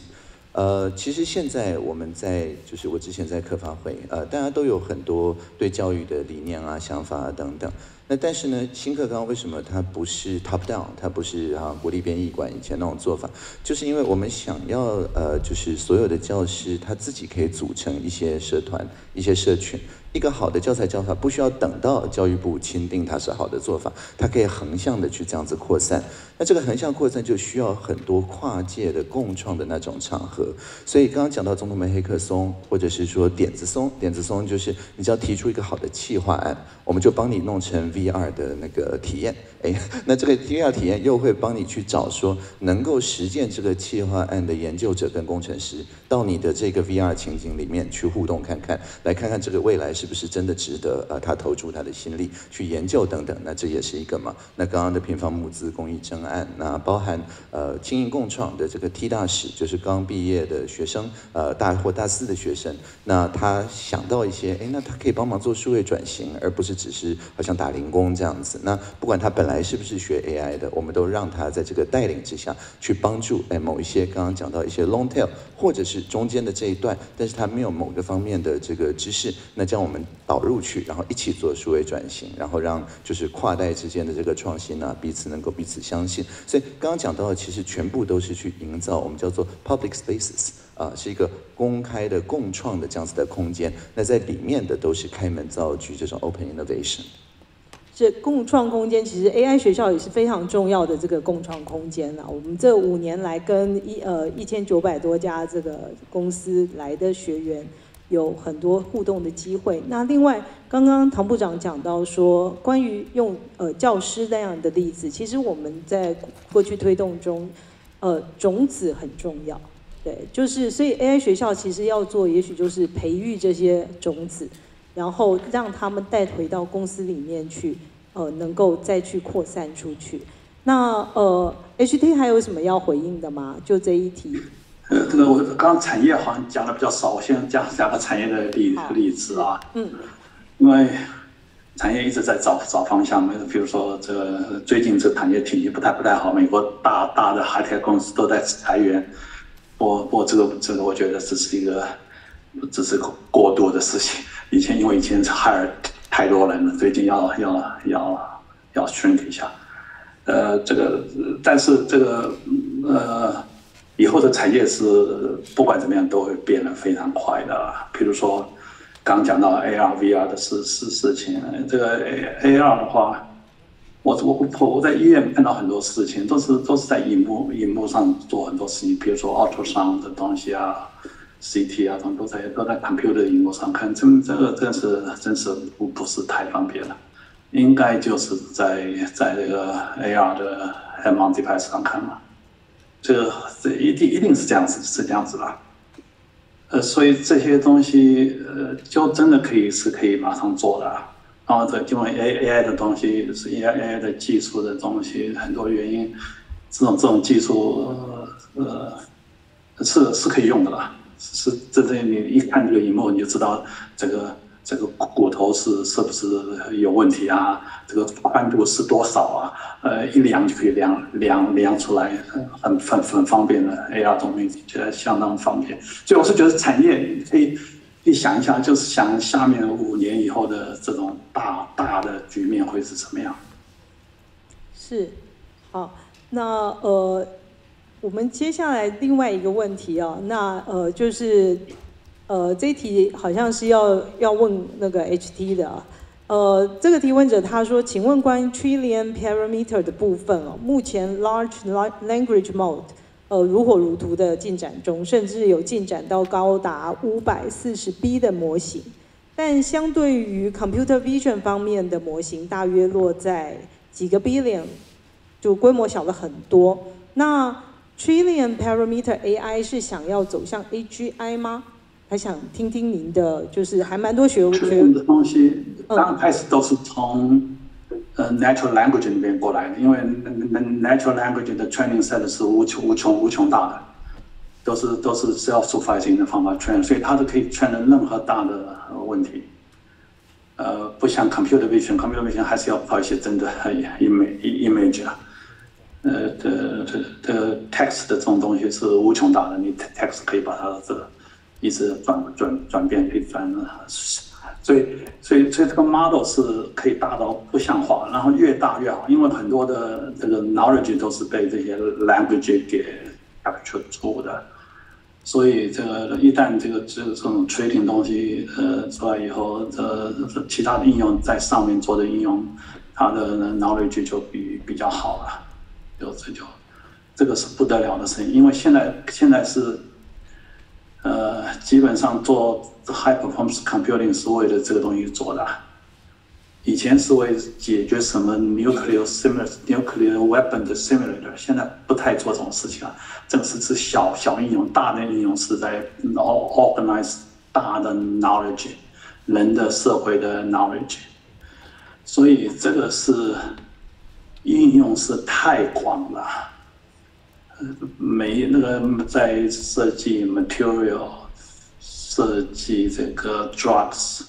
其实现在我们就是我之前在科发会，大家都有很多对教育的理念啊、想法啊等等。那但是呢，新课纲为什么它不是 top down， 它不是国立编译馆以前那种做法？就是因为我们想要就是所有的教师他自己可以组成一些社团、一些社群。一个好的教材教法不需要等到教育部钦定它是好的做法，它可以横向的去这样子扩散。那这个横向扩散就需要很多跨界的共创的那种场合。所以刚刚讲到总统们黑客松，或者是说点子松，点子松就是你只要提出一个好的企划案，我们就帮你弄成 VR 的那个体验。那这个 VR 体验又会帮你去找说能够实践这个企划案的研究者跟工程师，到你的这个 VR 情景里面去互动看看，来看看这个未来是不是真的值得他投注他的心力去研究等等。那这也是一个嘛。那刚刚的平方募资公益征案，那包含经营共创的这个 T 大使，就是刚毕业的学生，大或大四的学生，那他想到一些，那他可以帮忙做数位转型，而不是只是好像打零工这样子。那不管他本来是不是学 AI 的，我们都让他在这个带领之下去帮助某一些刚刚讲到一些 long tail， 或者是中间的这一段，但是他没有某个方面的这个知识，那将我们导入去，然后一起做数位转型，然后让就是跨代之间的这个创新啊，彼此能够彼此相信。所以刚刚讲到的，其实全部都是去营造我们叫做 public spaces。是一个公开的共创的这样子的空间，那在里面的都是开门造句这种 open innovation。 这共创空间其实 AI 学校也是非常重要的这个共创空间啊。我们这5年来跟1900多家这个公司来的学员有很多互动的机会。那另外，刚刚唐部长讲到说，关于用教师那样的例子，其实我们在过去推动中，种子很重要。对，就是所以 AI 学校其实要做，也许就是培育这些种子，然后让他们带回到公司里面去，能够再去扩散出去。那HT 还有什么要回应的吗？就这一题。 这个我刚刚产业好像讲的比较少，我先讲个产业的例子啊。因为产业一直在找方向，比如说这个最近这个产业体系不太好，美国大的 high tech 公司都在裁员。我这个我觉得这是过度的事情。因为以前hire太多人了，最近要 shrink 一下。但是这个以后的产业是不管怎么样都会变得非常快的。比如说刚讲到 AR、VR 的事情，这个 AR 的话。我在医院看到很多事情，都是在荧幕上做很多事情，比如说 ultrasound 的东西啊 ，CT 啊，都在 computer 的荧幕上看，这个真是不是太方便了，应该就是在这个 AR 的 hand-on device 上看嘛，这一定是这样子的，所以这些东西就真的可以马上做的。然后因为 AI 的东西是 AI 的技术的东西，很多原因，这种技术是可以用的啦。这你一看这个荧幕，你就知道这个骨头是不是有问题啊？这个宽度是多少啊？一量就可以量出来，很方便的 AR 东西，觉得相当方便。所以我是觉得产业可以想一下，就是想下面5年以后的这种大的局面会是什么样？ 是，好，那我们接下来另外一个问题啊，那就是这一题好像是要问那个 HT 的啊，这个提问者他说，请问关于 Trillion Parameter 的部分哦，目前 Large Language Model如火如荼的进展中，甚至有进展到高达540B 的模型，但相对于 Computer Vision 方面的模型，大约落在几个 billion， 就规模小了很多。那 Trillion Parameter AI 是想要走向 AGI 吗？还想听听您的，就是还蛮多学的东西，刚开始都是从natural language 里面过来的，因为 natural language 的 training set 是无穷大的，都是 self-sufficing 的方法 train， 所以它都可以 train 任何大的问题。不像 computer vision 还是要跑一些真的 image 啊。 text 的这种东西是无穷大的，你 text 可以把它这个一直转变，可以转，所以这个 model 是可以大到不像话，然后越大越好，因为很多的这个 knowledge 都是被这些 language 给 capture 出的，所以这个一旦这种 trading 东西出来以后，其他的应用在上面做的应用，它的 knowledge 就比较好了。这个是不得了的事情，因为现在是基本上做 high performance computing 是为了这个东西做的，以前是为解决什么 nuclear weapon 的 simulator， 现在不太做这种事情了。这个是小应用，大的应用是在 organize 大的 knowledge， 人的社会的 knowledge， 所以这个是应用是太广了。在设计 material， 设计这个 drugs，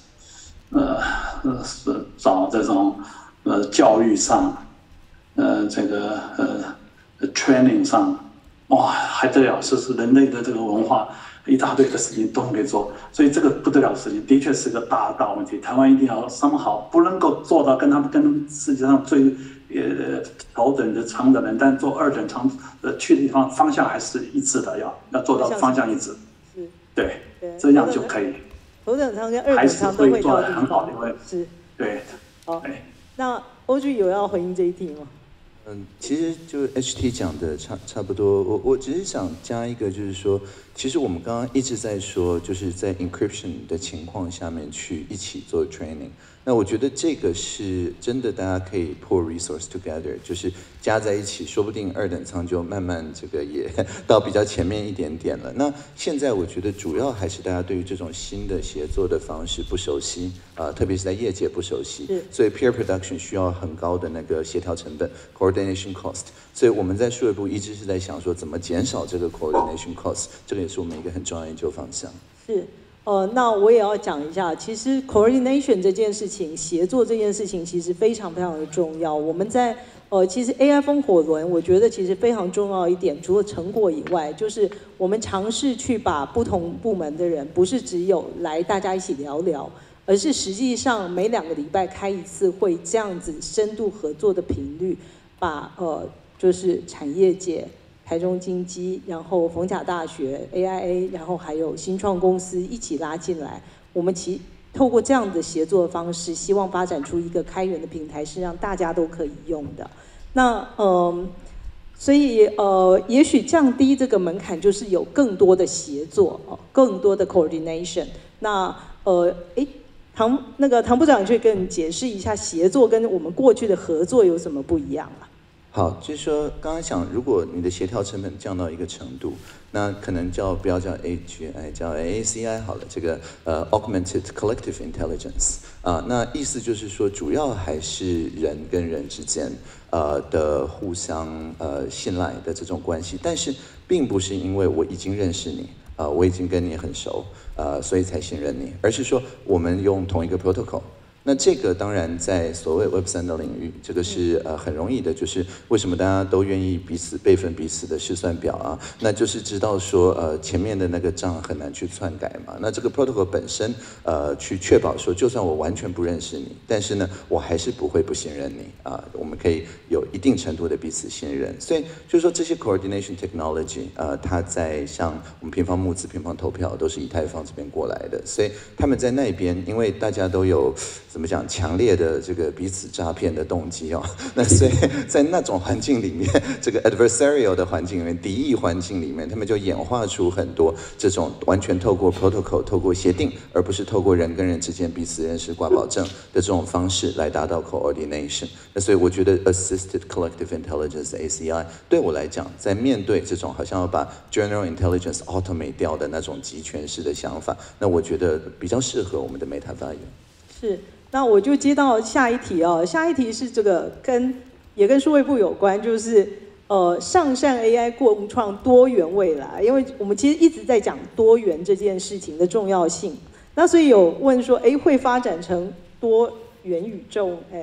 找这种教育上，这个training 上，哇，还得了，是人类的这个文化，一大堆的事情都可以做，所以这个不得了的事情，的确是个大问题。台湾一定要somehow不能够做到跟他们世界上最头等的舱的人，但做二等舱去的地方方向还是一致的，要做到方向一致，对，这样就可以。 头等舱跟二等舱都会到地方， 很好的，因为是， 对。 好，那OG有要回应这一题吗？ 其实就 HT 讲的差不多，我只是想加一个，就是说，其实我们刚刚一直在说，就是在 encryption 的情况下面去一起做 training。那我觉得这个是真的，大家可以 pull resource together， 就是加在一起，说不定二等舱就慢慢这个也到比较前面一点点了。那现在我觉得主要还是大家对于这种新的协作的方式不熟悉特别是在业界不熟悉，所以 peer production 需要很高的那个协调成本 coordination cost。所以我们在数位部一直是在想说怎么减少这个 coordination cost， 这个也是我们一个很重要的研究方向。 是。那我也要讲一下，其实 coordination 这件事情，协作这件事情，其实非常的重要。我们在其实 AI 风火轮，我觉得其实非常重要一点，除了成果以外，就是我们尝试去把不同部门的人，不是只有来大家一起聊聊，而是实际上每2个礼拜开一次会，这样子深度合作的频率，把就是产业界。台中精机，然后逢甲大学 AIA， 然后还有新创公司一起拉进来，我们透过这样的协作的方式，希望发展出一个开源的平台，是让大家都可以用的。那所以也许降低这个门槛，就是有更多的协作更多的 coordination。那唐部长去跟你解释一下，协作跟我们过去的合作有什么不一样啊？ 好，就是说，刚刚讲，如果你的协调成本降到一个程度，那可能不要叫 AGI， 叫 ACI 好了，这个Augmented Collective Intelligence 那意思就是说，主要还是人跟人之间的互相信赖的这种关系，但是并不是因为我已经认识你我已经跟你很熟所以才信任你，而是说我们用同一个 protocol。那这个当然在所谓 Web3 的领域，这个是很容易的，就是为什么大家都愿意彼此备份彼此的试算表那就是知道说前面的那个账很难去篡改嘛。那这个 protocol 本身去确保说，就算我完全不认识你，但是呢我还是不会不信任你我们可以有一定程度的彼此信任。所以就是说这些 coordination technology 它在像我们平方募资、平方投票都是以太坊这边过来的，所以他们在那边，因为大家都有怎么讲强烈的这个彼此诈骗的动机那所以在那种环境里面，这个 adversarial 的环境里面，敌意环境里面，他们就演化出很多这种完全透过 protocol 透过协定，而不是透过人跟人之间彼此认识挂保证的这种方式来达到 coordination。那所以我觉得 assisted collective intelligence ACI 对我来讲，在面对这种好像要把 general intelligence automate 掉的那种集权式的想法，那我觉得比较适合我们的 meta value。 是。那我就接到下一题下一题是这个也跟数位部有关，就是上善 AI 共创多元未来，因为我们其实一直在讲多元这件事情的重要性。那所以有问说，会发展成多元宇宙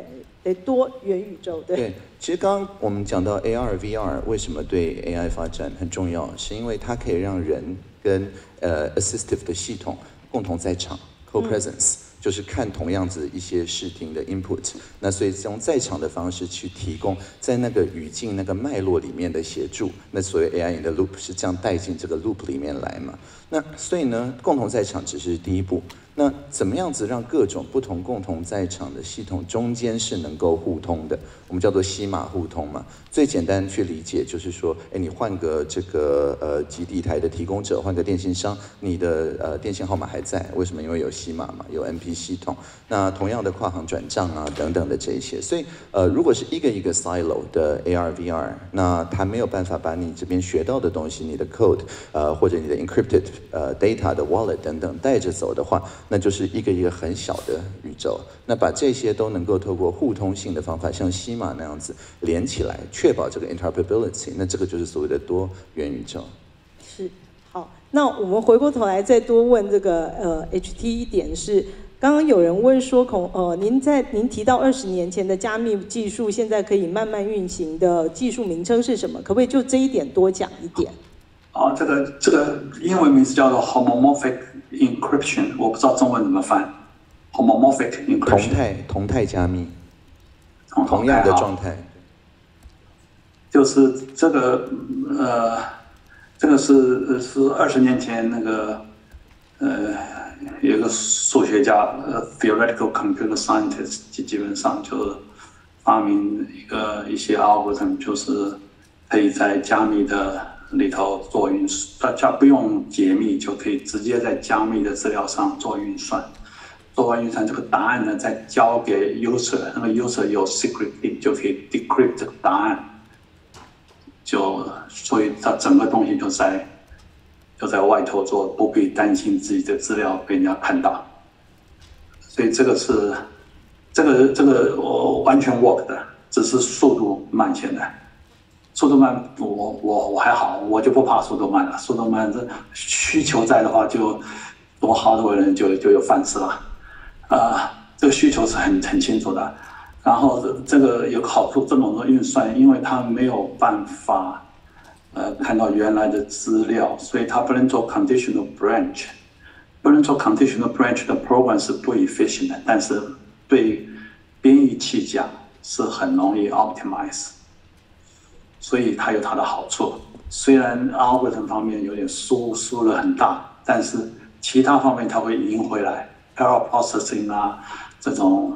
多元宇宙， 对，其实刚刚我们讲到 AR、VR 为什么对 AI 发展很重要，是因为它可以让人跟assistive 的系统共同在场 co-presence。就是看同样子一些视听的 input， 那所以用在场的方式去提供在那个语境、那个脉络里面的协助，那所谓 AI in the loop 是这样带进这个 loop 里面来嘛？那所以呢，共同在场只是第一步。那怎么样子让各种不同共同在场的系统中间是能够互通的？我们叫做西马互通嘛。最简单去理解就是说，你换个这个基地台的提供者，换个电信商，你的电信号码还在，为什么？因为有西马嘛，有 MP 系统。那同样的跨行转账啊等等的这一些，所以如果是一个一个 silo 的 AR/VR， 那它没有办法把你这边学到的东西，你的 code 或者你的 encrypted data 的 wallet 等等带着走的话，那就是一个一个很小的宇宙。那把这些都能够透过互通性的方法，像西马那样子连起来，确保这个 interoperability， 那这个就是所谓的多元宇宙。 是，好，那我们回过头来再多问这个HT 一点是，刚刚有人问说您提到20年前的加密技术，现在可以慢慢运行的技术名称是什么？可不可以就这一点多讲一点？ 这个英文名字叫做 homomorphic encryption， 我不知道中文怎么翻。homomorphic encryption， 同态加密，同样的状态。 就是这个是20年前那个有一个数学家theoretical computer scientist， 基本上就发明一些 algorithm， 就是可以在加密的里头做运算，大家不用解密就可以直接在加密的资料上做运算。做完运算，这个答案呢再交给 user， 那个 user 有 secret key 就可以 decrypt 这个答案，所以它整个东西就在外头做，不必担心自己的资料被人家看到。所以这个我完全 work 的，只是速度慢。现在速度慢，我还好，我就不怕速度慢了。速度慢，这需求在的话，就多好多人就有饭吃了。这个需求是很清楚的。然后这个有个好处，这种的运算，因为它没有办法看到原来的资料，所以它不能做 conditional branch。不能做 conditional branch 的 program 是不 efficient 的，但是对编译器讲是很容易 optimize， 所以它有它的好处。虽然 algorithm 方面有点输了很大，但是其他方面它会赢回来。parallel processing 啊，这种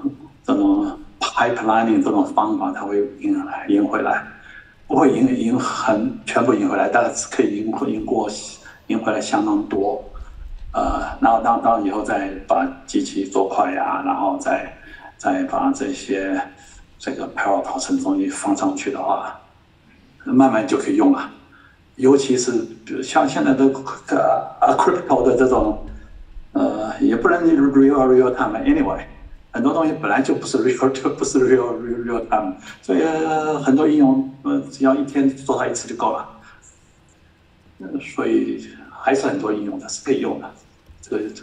pipelining 这种方法，它会赢回来，不会全部赢回来，但是可以赢回来相当多。然后以后再把机器做快呀，然后再把这个 parallel processing 东西放上去的话，慢慢就可以用了。尤其是比如像现在的crypto 的这种。也不能 real time anyway， 很多东西本来就不是 real time， 所以很多应用只要一天做它一次就够了，所以还是很多应用的是可以用的。这个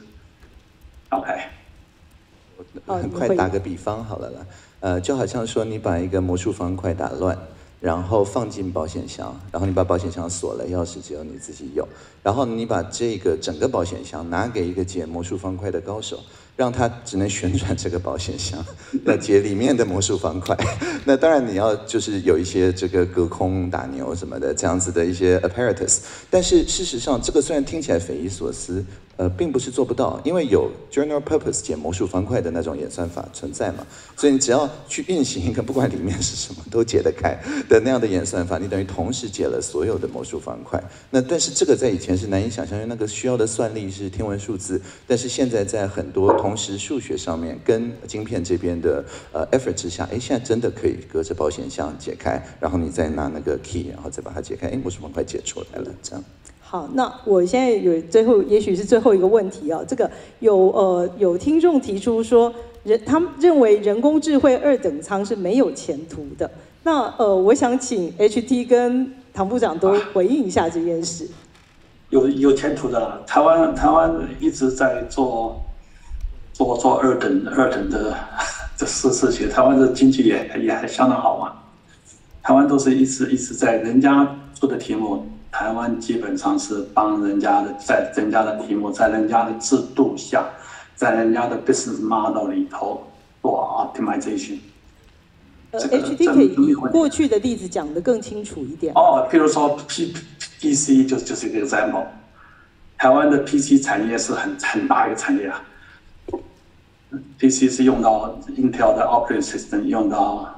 OK， 很快打个比方好了啦，就好像说你把一个魔术方块打乱。然后放进保险箱，然后你把保险箱锁了，钥匙只有你自己有。然后你把这个整个保险箱拿给一个解魔术方块的高手，让他只能旋转这个保险箱，来解里面的魔术方块。那当然你要就是有一些这个隔空打牛什么的这样子的一些 apparatus， 但是事实上这个虽然听起来匪夷所思，并不是做不到，因为有 general purpose 解魔术方块的那种演算法存在嘛，所以你只要去运行一个不管里面是什么都解得开的那样的演算法，你等于同时解了所有的魔术方块。那但是这个在以前是难以想象，因为那个需要的算力是天文数字，但是现在在很多同时数学上面跟晶片这边的effort 之下，现在真的可以隔着保险箱解开，然后你再拿那个 key， 然后再把它解开，魔术方块解出来了，这样。 好，那我现在也许是最后一个问题啊，这个有听众提出说，他们认为人工智慧2等舱是没有前途的。那我想请 HT 跟唐部长都回应一下这件事。 有前途的啦，台湾一直在做2等的这事情，台湾的经济也还相当好嘛。台湾都是一直在人家出的题目，台湾基本上是帮人家的，在人家的题目，在人家的制度下，在人家的 business model 里头做 optimization。 HD 可以以过去的例子讲得更清楚一点。 譬如说 PC 就是一个 example。台湾的 PC 产业是很大一个产业啊。PC 是用到 Intel 的 operating system， 用到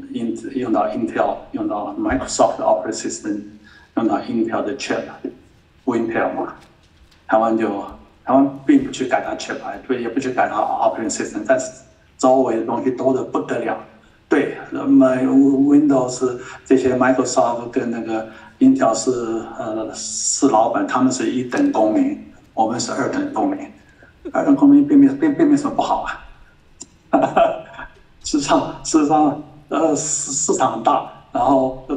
Intel， 用到 Microsoft 的 operating system， 用到 Intel 的 chip，Intel 嘛。台湾并不去改它 chip， 也不去改它 operating system， 但是周围的东西多得不得了。对，Windows 这些 Microsoft 跟那个 Intel 是老板，他们是一等公民，我们是二等公民。二等公民并没什么不好啊。事实上，市场很大，然后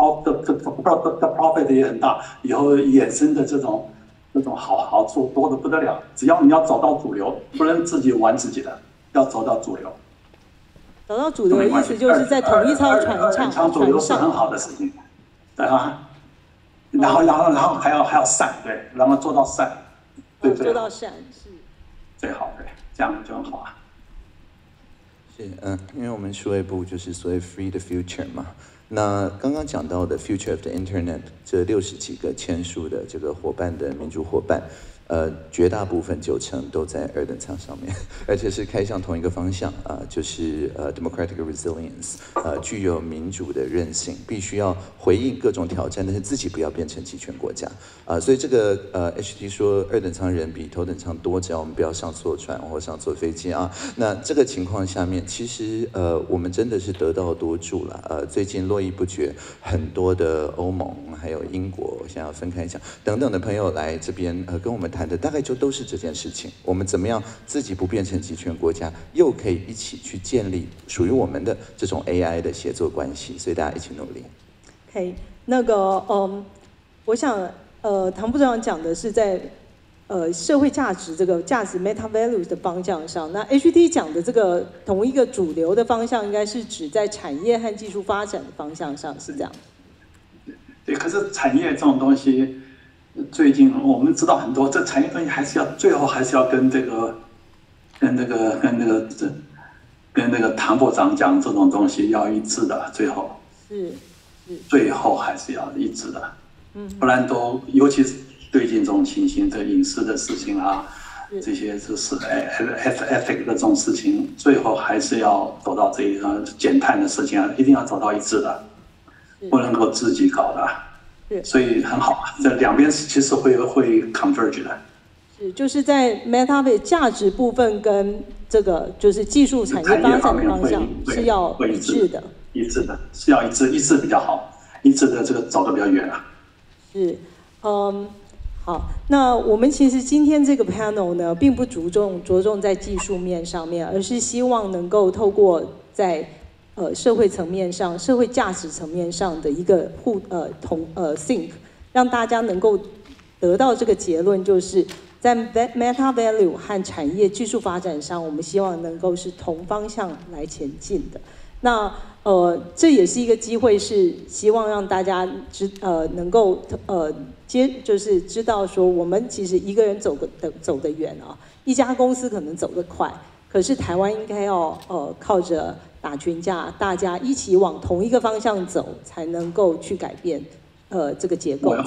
profit 也很大，以后衍生的这种好处多得不得了。只要你要走到主流，不能自己玩自己的，要走到主流。 走到主流的意思就是在同一艘船上， 主流是很好的事情，对啊。然后还要善，对，然后做到善，对， 做到善是最好的，这样就很好啊。 是，因为我们数位部就是所谓 Free the Future 嘛。那刚刚讲到的 Future of the Internet 这60几个签署的这个伙伴的民主伙伴，绝大部分90%都在二等舱上面，而且是开向同一个方向啊，就是democratic resilience， 具有民主的韧性，必须要回应各种挑战，但是自己不要变成集权国家啊。所以这个HT 说二等舱人比头等舱多，只要我们不要上错船或上错飞机啊。那这个情况下面，其实我们真的是得道多助了。最近络绎不绝，很多的欧盟还有英国想要分开讲等等的朋友来这边跟我们谈的大概就都是这件事情，我们怎么样自己不变成集权国家，又可以一起去建立属于我们的这种 AI 的协作关系，所以大家一起努力。 OK， 那个我想唐部长讲的是在社会价值这个价值 meta values 的方向上，那 HT 讲的这个同一个主流的方向，应该是指在产业和技术发展的方向上，是这样。 对，可是产业这种东西。最近我们知道很多，这产业东西最后还是要跟那个唐部长讲这种东西要一致的，最后最后还是要一致的，不然尤其是最近这种情形，这隐私的事情啊，这些就是 ethic 的这种事情，最后还是要走到这一减碳的事情啊，一定要走到一致的，不能够自己搞的。所以很好，这两边其实会 converge 的。 是，就是在 meta 价值部分跟这个就是技术产业发展的方向是要一致的。 一致的，是要一致比较好，一致的这个走得比较远啊。 是，好，那我们其实今天这个 panel 呢，并不着重在技术面上面，而是希望能够透过在社会层面上、社会价值层面上的一个think， 让大家能够得到这个结论，就是在 meta value 和产业技术发展上，我们希望能够是同方向来前进的。那这也是一个机会，是希望让大家能够就是知道说，我们其实一个人走得远啊，一家公司可能走得快，可是台湾应该要靠着打群架，大家一起往同一个方向走，才能够去改变这个结构。我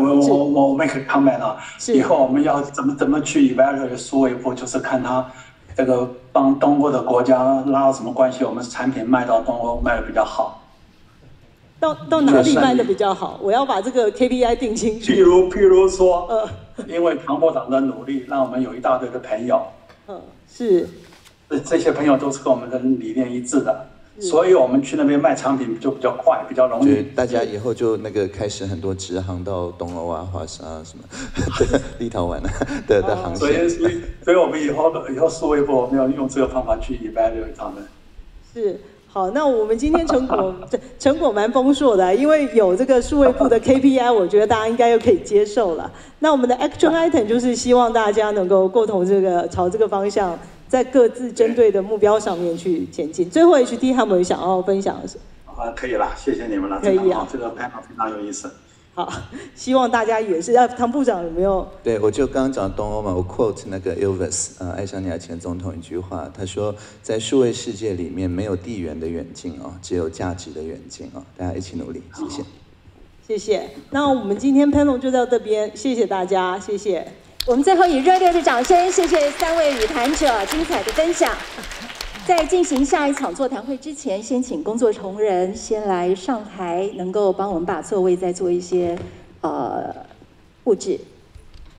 make a comment 啊，以后我们要怎么去 evaluate 数位部，就是看他这个帮东欧的国家拉到什么关系，我们产品卖到东欧卖的比较好。 到哪里卖的比较好？我要把这个 KPI 定清楚。 譬如说，因为唐部长的努力，让我们有一大堆的朋友。 是。 这些朋友都是跟我们的理念一致的，所以我们去那边卖产品就比较快，比较容易。 大家以后就开始很多直航到东欧啊、华沙啊什么立陶宛的航线。 所以我们以后数位部我们要用这个方法去 evaluate 他们。 是。好，那我们今天成果蛮丰硕的，因为有这个数位部的 KPI， 我觉得大家应该又可以接受了。那我们的 action item 就是希望大家能够共同朝这个方向在各自针对的目标上面去前进。最后 HD 他们想要分享的是？ 可以啦，谢谢你们了， 可以啊， 这个 panel 非常有意思。 好，希望大家也是。唐部长有没有？ 对，我就刚刚讲东欧嘛，我 quote 那个 Elvis，爱沙尼亚前总统一句话，他说，在数位世界里面没有地缘的远近哦，只有价值的远近哦，大家一起努力，谢谢。 谢谢。那我们今天 panel 就到这边，谢谢大家，谢谢。 我们最后以热烈的掌声，谢谢3位与谈者精彩的分享。在进行下一场座谈会之前，先请工作同仁先来上台，能够帮我们把座位再做一些布置。